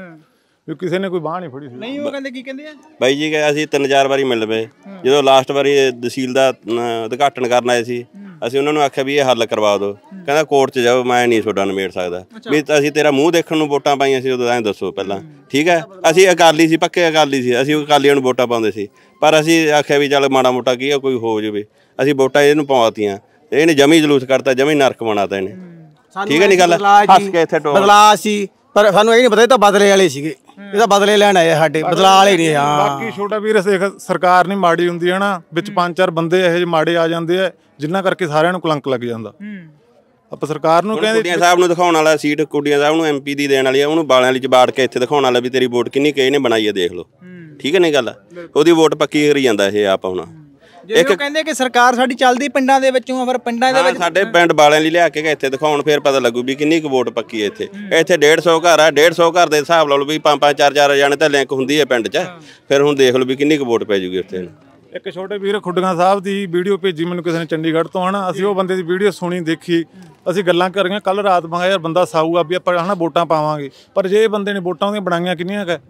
ਵੀ ਕਿਸੇ ਨੇ ਕੋਈ ਬਾਂਹ ਨਹੀਂ ਫੜੀ ਸੀ।
ਨਹੀਂ ਉਹ ਕਹਿੰਦੇ ਕੀ ਕਹਿੰਦੇ ਆ
ਬਾਈ ਜੀ, ਅਸੀਂ 3-4 ਵਾਰੀ ਮਿਲ ਪਏ। ਜਦੋਂ ਲਾਸਟ ਵਾਰੀ ਤਹਿਸੀਲ ਦਾ ਉਦਘਾਟਨ ਕਰਨ ਆਏ ਸੀ, ਅਸੀਂ ਉਹਨਾਂ ਨੂੰ ਆਖਿਆ ਵੀ ਇਹ ਹੱਲ ਕਰਵਾ ਦਿਓ। ਕਹਿੰਦਾ ਕੋਰਟ 'ਚ ਜਾਓ, ਮੈਂ ਨਹੀਂ ਤੁਹਾਡਾ ਨਿਬੇੜ ਸਕਦਾ। ਵੀ ਅਸੀਂ ਤੇਰਾ ਮੂੰਹ ਦੇਖਣ ਨੂੰ ਵੋਟਾਂ ਪਾਈਆਂ ਸੀ, ਉਦੋਂ ਐਂ ਦੱਸੋ ਪਹਿਲਾਂ। ਠੀਕ ਹੈ, ਅਸੀਂ ਅਕਾਲੀ ਸੀ, ਪੱਕੇ ਅਕਾਲੀ ਸੀ, ਅਸੀਂ ਅਕਾਲੀਆਂ ਨੂੰ ਵੋਟਾਂ ਪਾਉਂਦੇ ਸੀ। ਪਰ ਅਸੀਂ ਆਖਿਆ ਵੀ ਚੱਲ ਮਾੜਾ ਮੋਟਾ ਕੀ ਆ, ਕੋਈ ਹੋ ਜਾਵੇ। ਅਸੀਂ ਵੋਟਾਂ ਇਹਨੂੰ ਪਵਾਤੀਆਂ, ਇਹਨੇ ਜਮੀ ਜਲੂਸ ਕਰਤਾ, ਜਮੀ ਨਰਕ ਬਣਾਤਾ ਇਹਨੇ। ਠੀਕ ਹੈ ਨਹੀਂ ਗੱਲ, ਹੱਸ ਕੇ ਇੱਥੇ
ਬਦਲਾਅ ਸੀ, ਪਰ ਸਾਨੂੰ ਇਹ ਨਹੀਂ ਪਤਾ ਇਹ ਤਾਂ ਬਦਲੇ ਵਾਲੇ ਸੀਗੇ, ਇਹ ਤਾਂ ਬਦਲੇ ਲੈਣ ਆਏ ਸਾਡੇ, ਬਦਲਾਅ ਵਾਲੇ ਨਹੀਂ। ਹਾਂ
ਬਾਕੀ ਛੋਟਾ ਵੀਰ ਦੇਖ, ਸਰਕਾਰ ਨਹੀਂ ਮਾੜੀ ਹੁੰਦੀ ਹੈ ਨਾ, ਵਿੱਚ 5-4 ਬੰਦੇ ਇਹੋ ਜਿਹੇ ਮਾੜੇ ਆ ਜਾਂਦੇ ਆ, ਜਿਨ੍ਹਾਂ ਕਰਕੇ ਸਾਰਿਆਂ ਨੂੰ ਕਲੰਕ ਲੱਗ ਜਾਂਦਾ। ਆਪਾਂ ਸਰਕਾਰ ਨੂੰ ਕਹਿੰਦੇ
ਕੁੜੀਆਂ ਸਾਹਿਬ ਨੂੰ ਦਿਖਾਉਣ ਵਾਲਾ ਸੀਟ, ਕੁੜੀਆਂ ਸਾਹਿਬ ਨੂੰ MP ਦੀ ਦੇਣ ਵਾਲੀ ਆ, ਉਹਨੂੰ ਬਾਲਿਆਂ ਵਾਲੀ 'ਚ ਬਾੜ ਕੇ ਇੱਥੇ ਦਿਖਾਉਣ ਵਾਲਾ ਵੀ ਤੇਰੀ ਵੋਟ ਕਿੰਨੀ ਕਿਸੇ ਨੇ ਬਣਾਈ ਹੈ, ਦੇਖ ਲਓ। ਠੀਕ ਹੈ ਨਹੀਂ ਗੱਲ, ਉਹਦੀ ਵੋਟ ਪੱਕੀ ਕਰੀ ਜਾਂਦਾ ਇਹ ਆਪ। ਹੁਣ
ਇੱਕ ਕਹਿੰਦੇ ਕਿ ਸਰਕਾਰ ਸਾਡੀ ਚੱਲਦੀ ਪਿੰਡਾਂ ਦੇ ਵਿੱਚੋਂ ਆ, ਪਰ ਪਿੰਡਾਂ ਦੇ ਵਿੱਚ
ਸਾਡੇ ਪਿੰਡ ਬਾਲਿਆਂ ਲਈ ਲਿਆ ਕੇ ਇੱਥੇ ਦਿਖਾਉਣ, ਫਿਰ ਪਤਾ ਲੱਗੂ ਵੀ ਕਿੰਨੀ ਕੁ ਵੋਟ ਪੱਕੀ ਹੈ ਇੱਥੇ। ਇੱਥੇ 150 ਘਰ ਆ, 150 ਘਰ ਦੇ ਹਿਸਾਬ ਲਾ ਲਓ ਵੀ 5-5 4-4 ਜਾਣੇ ਤਾਂ ਲਿੰਕ ਹੁੰਦੀ ਹੈ ਪਿੰਡ 'ਚ। ਫਿਰ ਹੁਣ ਦੇਖ ਲਓ ਵੀ ਕਿੰਨੀ ਕੁ ਵੋਟ ਪੈ ਜੂਗੀ ਉੱਥੇ।
ਇੱਕ ਛੋਟੇ ਵੀਰ ਖੁੱਡੀਆਂ ਸਾਹਿਬ ਦੀ ਵੀਡੀਓ ਭੇਜੀ ਮੈਨੂੰ ਕਿਸੇ ਨੇ ਚੰਡੀਗੜ੍ਹ ਤੋਂ। ਹਨਾ, ਅਸੀਂ ਉਹ ਬੰਦੇ ਦੀ ਵੀਡੀਓ ਸੁਣੀ, ਦੇਖੀ, ਅਸੀਂ ਗੱਲਾਂ ਕਰੀਆਂ। ਕੱਲ ਰਾਤ ਮੈਂ ਯਾਰ ਬੰਦਾ ਸਾਊ ਆ ਵੀ ਆਪਾਂ ਹਨਾ ਵੋਟਾਂ ਪਾਵਾਂਗੇ, ਪਰ ਜੇ ਇਹ ਬੰਦੇ ਨੇ ਵੋਟਾਂ ਉਹਦੀਆਂ ਬਣਾਈਆਂ ਕਿੰਨੀਆਂ ਕੁ,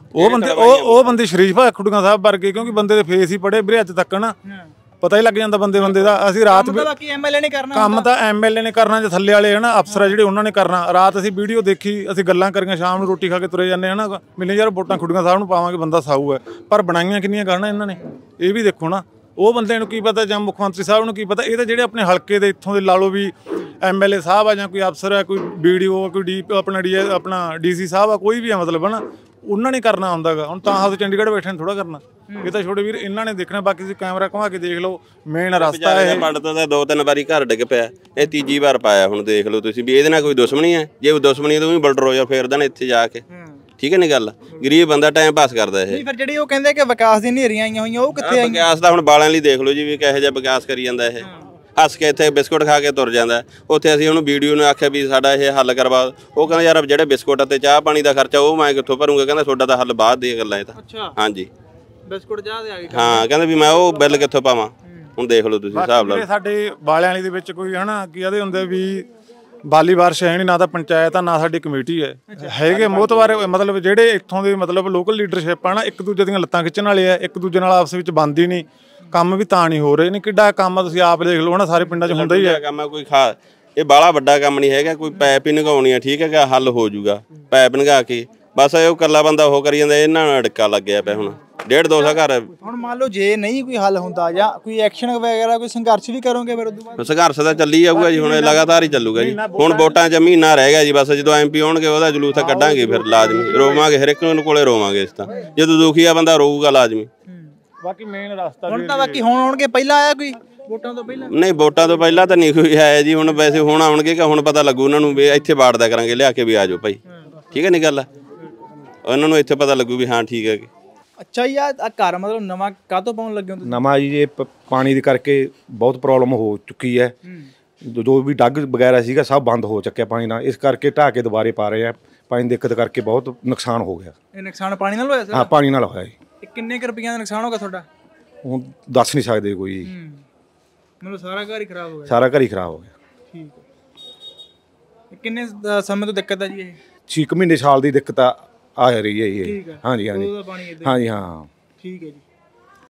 ਉਹ ਬੰਦੇ ਸ਼ਰੀਫ ਆ ਖੁੱਡੀਆਂ ਸਾਹਿਬ ਵਰਗੇ, ਕਿਉਂਕਿ ਬੰਦੇ ਦੇ ਫੇਸ ਹੀ ਪੜੇ ਵੀਰੇ ਅੱਜ ਤੱਕ ਨਾ, ਪਤਾ ਹੀ ਲੱਗ ਜਾਂਦਾ ਬੰਦੇ ਦਾ। ਅਸੀਂ ਰਾਤ
ਬਾਕੀ MLA ਨੇ ਕਰਨਾ
ਕੰਮ ਤਾਂ MLA ਨੇ ਕਰਨਾ, ਜਾਂ ਥੱਲੇ ਵਾਲੇ ਹਨਾ ਅਫਸਰ ਆ ਜਿਹੜੇ ਉਹਨਾਂ ਨੇ ਕਰਨਾ। ਰਾਤ ਅਸੀਂ ਵੀਡੀਓ ਦੇਖੀ, ਅਸੀਂ ਗੱਲਾਂ ਕਰੀਆਂ, ਸ਼ਾਮ ਨੂੰ ਰੋਟੀ ਖਾ ਕੇ ਤੁਰੇ ਜਾਂਦੇ ਹਨਾ, ਮਿਲੇ ਯਾਰ ਵੋਟਾਂ ਖੁੱਡੀਆਂ ਸਾਹਿਬ ਨੂੰ ਪਾਵਾਂਗੇ, ਬੰਦਾ ਸਾਊ ਹੈ, ਪਰ ਬਣਾਈਆਂ ਕਿੰਨੀਆਂ ਕਰਨਾ ਇਹਨਾਂ ਨੇ, ਇਹ ਵੀ ਦੇਖੋ ਨਾ। ਉਹ ਬੰਦੇ ਨੂੰ ਕੀ ਪਤਾ, ਜਾਂ ਮੁੱਖ ਮੰਤਰੀ ਸਾਹਿਬ ਨੂੰ ਕੀ ਪਤਾ। ਇਹ ਤਾਂ ਜਿਹੜੇ ਆਪਣੇ ਹਲਕੇ ਦੇ ਇੱਥੋਂ ਦੇ ਲਾ ਲਓ ਵੀ MLA ਸਾਹਿਬ ਆ, ਜਾਂ ਕੋਈ ਅਫਸਰ ਹੈ, ਕੋਈ BDO, ਕੋਈ ਆਪਣਾ DC ਸਾਹਿਬ ਆ, ਕੋਈ ਵੀ ਆ ਮਤਲਬ ਹਨਾ, ਉਹਨਾਂ ਨੇ ਕਰਨਾ ਹੁੰਦਾ ਗਾ। ਹੁਣ ਤਾਂ ਆਹ ਚੰਡੀਗੜ੍ਹ ਬੈਠੇ ਨੇ ਥੋੜਾ ਕਰਨਾ, ਇਹ ਤਾਂ ਛੋਟੇ ਵੀਰ ਇਹਨਾਂ ਨੇ ਦੇਖਣਾ। ਬਾਕੀ ਤੁਸੀਂ ਕੈਮਰਾ ਘੁਮਾ ਕੇ ਦੇਖ ਲਓ, ਮੇਨ ਰਸਤਾ ਹੈ।
ਪੰਡਤ ਦਾ 2-3 ਵਾਰੀ ਘਰ ਡਿੱਗ ਪਿਆ, ਇਹ ਤੀਜੀ ਵਾਰ ਪਾਇਆ। ਹੁਣ ਦੇਖ ਲਓ ਤੁਸੀਂ ਵੀ ਇਹਦੇ ਨਾਲ ਕੋਈ ਦੁਸ਼ਮਣੀ ਹੈ, ਜੇ ਕੋਈ ਦੁਸ਼ਮਣੀ ਤਾਂ ਵੀ ਬਲਡਰੋਜ਼ਰ ਫੇਰਦਾ ਨੇ ਇੱਥੇ ਜਾ ਕੇ। ਠੀਕ ਹੈ ਨਹੀਂ ਗੱਲ, ਗਰੀਬ ਬੰਦਾ ਟਾਈਮ ਪਾਸ ਕਰਦਾ ਇਹ।
ਫਿਰ ਜਿਹੜੀ ਉਹ ਕਹਿੰਦੇ ਕਿ ਵਿਕਾਸ ਦੀ ਨੇਰੀਆਂ ਆਈਆਂ ਹੋਈਆਂ, ਉਹ ਕਿੱਥੇ ਆਈਆਂ?
ਵਿਕਾਸ ਦਾ ਹੁਣ ਬਾਲਿਆਂ ਲਈ ਦੇਖ ਲਓ ਜੀ ਵੀ ਕਿਹੋ ਜਿਹਾ ਵਿਕਾਸ ਕਰੀ ਜਾਂਦਾ ਇਹ। ਹੱਸ ਕੇ ਇੱਥੇ ਬਿਸਕੁਟ ਖਾ ਕੇ ਤੁਰ ਜਾਂਦਾ। ਉੱਥੇ ਅਸੀਂ ਉਹਨੂੰ ਵੀਡੀਓ ਨੂੰ ਆਖਿਆ ਵੀ ਸਾਡਾ ਇਹ ਹੱਲ ਕਰਵਾ। ਉਹ ਕਹਿੰਦਾ ਯਾਰ ਜਿਹੜੇ ਬਿਸਕੁਟ ਅਤੇ ਚਾਹ ਪਾਣੀ ਦਾ ਖਰਚਾ ਉਹ ਮੈਂ ਕਿੱਥੋਂ ਭਰੂੰਗਾ। ਕਹਿੰਦਾ ਤੁਹਾਡਾ ਤਾਂ ਹੱਲ ਬਾਅਦ ਦੀ ਗੱਲਾਂ ਇਹ ਤਾਂ। ਹਾਂਜੀ
ਬਿਸਕੁਟ ਚਾਹ ਦੇ ਆ ਗਏ।
ਹਾਂ ਕਹਿੰਦਾ ਵੀ ਮੈਂ ਉਹ ਬਿੱਲ ਕਿੱਥੋਂ ਪਾਵਾਂ। ਹੁਣ ਦੇਖ ਲਓ ਤੁਸੀਂ ਹਿਸਾਬ ਲਾ ਲਓ।
ਸਾਡੇ ਬਾਲਿਆਂ ਵਾਲੀ ਦੇ ਵਿੱਚ ਕੋਈ ਹਨਾ ਕੀ ਇਹਦੇ ਹੁੰਦੇ ਵੀ ਬਾਲੀ ਵਾਰਸ਼ ਹੈ ਨਹੀਂ, ਨਾ ਤਾਂ ਪੰਚਾਇਤ ਆ ਨਾ ਸਾਡੀ ਕਮੇਟੀ ਹੈ। ਹੈਗੇ ਮੋਹਤਵਾਰ ਮਤਲਬ ਜਿਹੜੇ ਇੱਥੋਂ ਦੇ ਮਤਲਬ ਲੋਕਲ ਲੀਡਰਸ਼ਿਪ ਆ ਨਾ, ਇੱਕ ਦੂਜੇ ਦੀਆਂ ਲੱਤਾਂ ਖਿੱਚਣ ਵਾਲੇ ਆ, ਇੱਕ ਦੂਜੇ ਨਾਲ ਆਪਸ ਵਿੱਚ ਬਣਦੀ ਨਹੀਂ। ਕੰਮ ਵੀ ਤਾਂ ਨਹੀਂ ਹੋ ਰਹੇ ਨੇ। ਕਿੱਡਾ ਕੰਮ ਆ ਤੁਸੀਂ ਆਪ ਦੇਖ ਲਓ ਨਾ, ਸਾਰੇ ਪਿੰਡਾਂ 'ਚ ਹੁੰਦਾ ਹੀ ਹੈ
ਕੰਮ। ਕੋਈ ਇਹ ਬਾਹਲਾ ਵੱਡਾ ਕੰਮ ਨਹੀਂ ਹੈਗਾ। ਕੋਈ ਪੈਪ ਹੀ ਨਗਾਉਣੀ ਆ, ਠੀਕ ਹੈਗਾ, ਹੱਲ ਹੋ ਜਾਊਗਾ ਪੈਪ ਨਗਾ ਕੇ। ਬਸ ਉਹ ਇਕੱਲਾ ਬੰਦਾ ਉਹ ਕਰੀ ਜਾਂਦਾ। ਇਹਨਾਂ ਨਾਲ ਅੜਕਾ ਲੱਗਿਆ ਪਿਆ ਹੁਣ 1.5-200 ਘਰ।
ਹੁਣ ਮੰਨ ਲਓ ਜੇ ਨਹੀਂ ਕੋਈ ਹੱਲ ਹੁੰਦਾ ਜਾਂ ਕੋਈ ਐਕਸ਼ਨ ਵਗੈਰਾ ਕੋਈ ਸੰਘਰਸ਼ ਵੀ ਕਰੋਗੇ ਫਿਰ ਉਦੋਂ ਬਾਅਦ?
ਸੰਘਰਸ਼ ਤਾਂ ਚੱਲੀ ਜਾਊਗਾ ਜੀ, ਹੁਣ ਇਹ ਲਗਾਤਾਰ ਹੀ ਚੱਲੂਗਾ ਜੀ। ਹੁਣ ਵੋਟਾਂ 'ਚ ਮਹੀਨਾ ਰਹਿ ਗਿਆ ਜੀ ਬਸ। ਜਦੋਂ ਐਮਪੀ ਆਉਣਗੇ ਉਹਦਾ ਜਲੂਸ ਤਾਂ ਕੱਢਾਂਗੇ, ਫਿਰ ਲਾਜ਼ਮੀ ਰੋਵਾਂਗੇ। ਹਰ ਇੱਕ ਨੂੰ ਕੋਲੇ ਰੋਵਾਂਗੇ ਇਸ ਤਾਂ। ਜਦੋਂ ਦੁਖੀ ਆ ਬੰਦਾ ਰੋਊਗਾ ਲਾਜ਼ਮੀ।
ਬਾਕੀ ਮੇਨ ਰਸਤਾ
ਹੁਣ ਤਾਂ ਬਾਕੀ ਹੁਣ ਆਉਣਗੇ। ਪਹਿਲਾਂ ਆਇਆ ਕੋਈ ਵੋਟਾਂ ਤੋਂ ਪਹਿਲਾਂ?
ਨਹੀਂ ਵੋਟਾਂ ਤੋਂ ਪਹਿਲਾਂ ਤਾਂ ਨਹੀਂ ਕੋਈ ਆਇਆ ਜੀ। ਹੁਣ ਵੈਸੇ ਹੁਣ ਆਉਣਗੇ ਕਿ ਹੁਣ ਪਤਾ ਲੱਗੂ ਉਹਨਾਂ ਨੂੰ ਵੀ ਇੱਥੇ ਵਾੜਦਾ ਕਰਾਂਗੇ ਲਿਆ ਕੇ ਵੀ ਆ ਜਾਓ ਭਾਈ। ਠੀਕ ਹੈ ਨਹੀਂ ਗੱਲ। ਉਹਨਾਂ ਨੂੰ ਇੱਥੇ ਪਤਾ ਲੱਗੂ ਵੀ ਹਾਂ ਠੀਕ ਹੈ।
ਅੱਛਾ ਜੀ, ਆ ਘਰ ਮਤਲਬ ਨਵਾਂ ਕਾਹਤੋਂ ਪਾਉਣ ਲੱਗੇ ਹੋ ਤੁਸੀਂ?
ਨਵਾਂ ਜੀ ਇਹ ਪਾਣੀ ਦੇ ਕਰਕੇ ਬਹੁਤ ਪ੍ਰੋਬਲਮ ਹੋ ਚੁੱਕੀ ਹੈ। ਜੋ ਵੀ ਡੱਗ ਵਗੈਰਾ ਸੀਗਾ ਸਭ ਬੰਦ ਹੋ ਚੁੱਕਿਆ ਪਾਣੀ ਨਾਲ। ਇਸ ਕਰਕੇ ਢਾਹ ਕੇ ਦੁਬਾਰੇ ਪਾ ਰਹੇ ਆ। ਪਾਣੀ ਦੀ ਦਿੱਕਤ ਕਰਕੇ ਬਹੁਤ ਨੁਕਸਾਨ ਹੋ ਗਿਆ।
ਇਹ ਨੁਕਸਾਨ ਪਾਣੀ ਨਾਲ ਹੋਇਆ ਸਰ?
ਹਾਂ ਪਾਣੀ ਨਾਲ ਹੋਇਆ ਜੀ।
ਇਹ ਕਿੰਨੇ ਕੁ ਰੁਪਈਆਂ ਦਾ ਨੁਕਸਾਨ ਹੋਗਾ ਤੁਹਾਡਾ?
ਹੁਣ ਦੱਸ ਨਹੀਂ ਸਕਦੇ ਕੋਈ।
ਮਤਲਬ ਸਾਰਾ ਘਰ ਹੀ ਖਰਾਬ ਹੋ ਗਿਆ?
ਸਾਰਾ ਘਰ ਹੀ ਖਰਾਬ ਹੋ ਗਿਆ।
ਠੀਕ ਹੈ। ਕਿੰਨੇ ਸਮੇਂ ਤੋਂ ਦਿੱਕਤ ਹੈ ਜੀ ਇਹ?
6 ਮਹੀਨੇ ਸਾਲ ਦੀ ਦਿੱਕਤ ਆ ਰਹੀ ਹੈ ਇਹ।
ਠੀਕ ਹੈ।
ਹਾਂਜੀ ਹਾਂਜੀ
ਉਹਦਾ ਪਾਣੀ ਇੱਦਾਂ?
ਹਾਂਜੀ ਹਾਂ।
ਠੀਕ ਹੈ ਜੀ।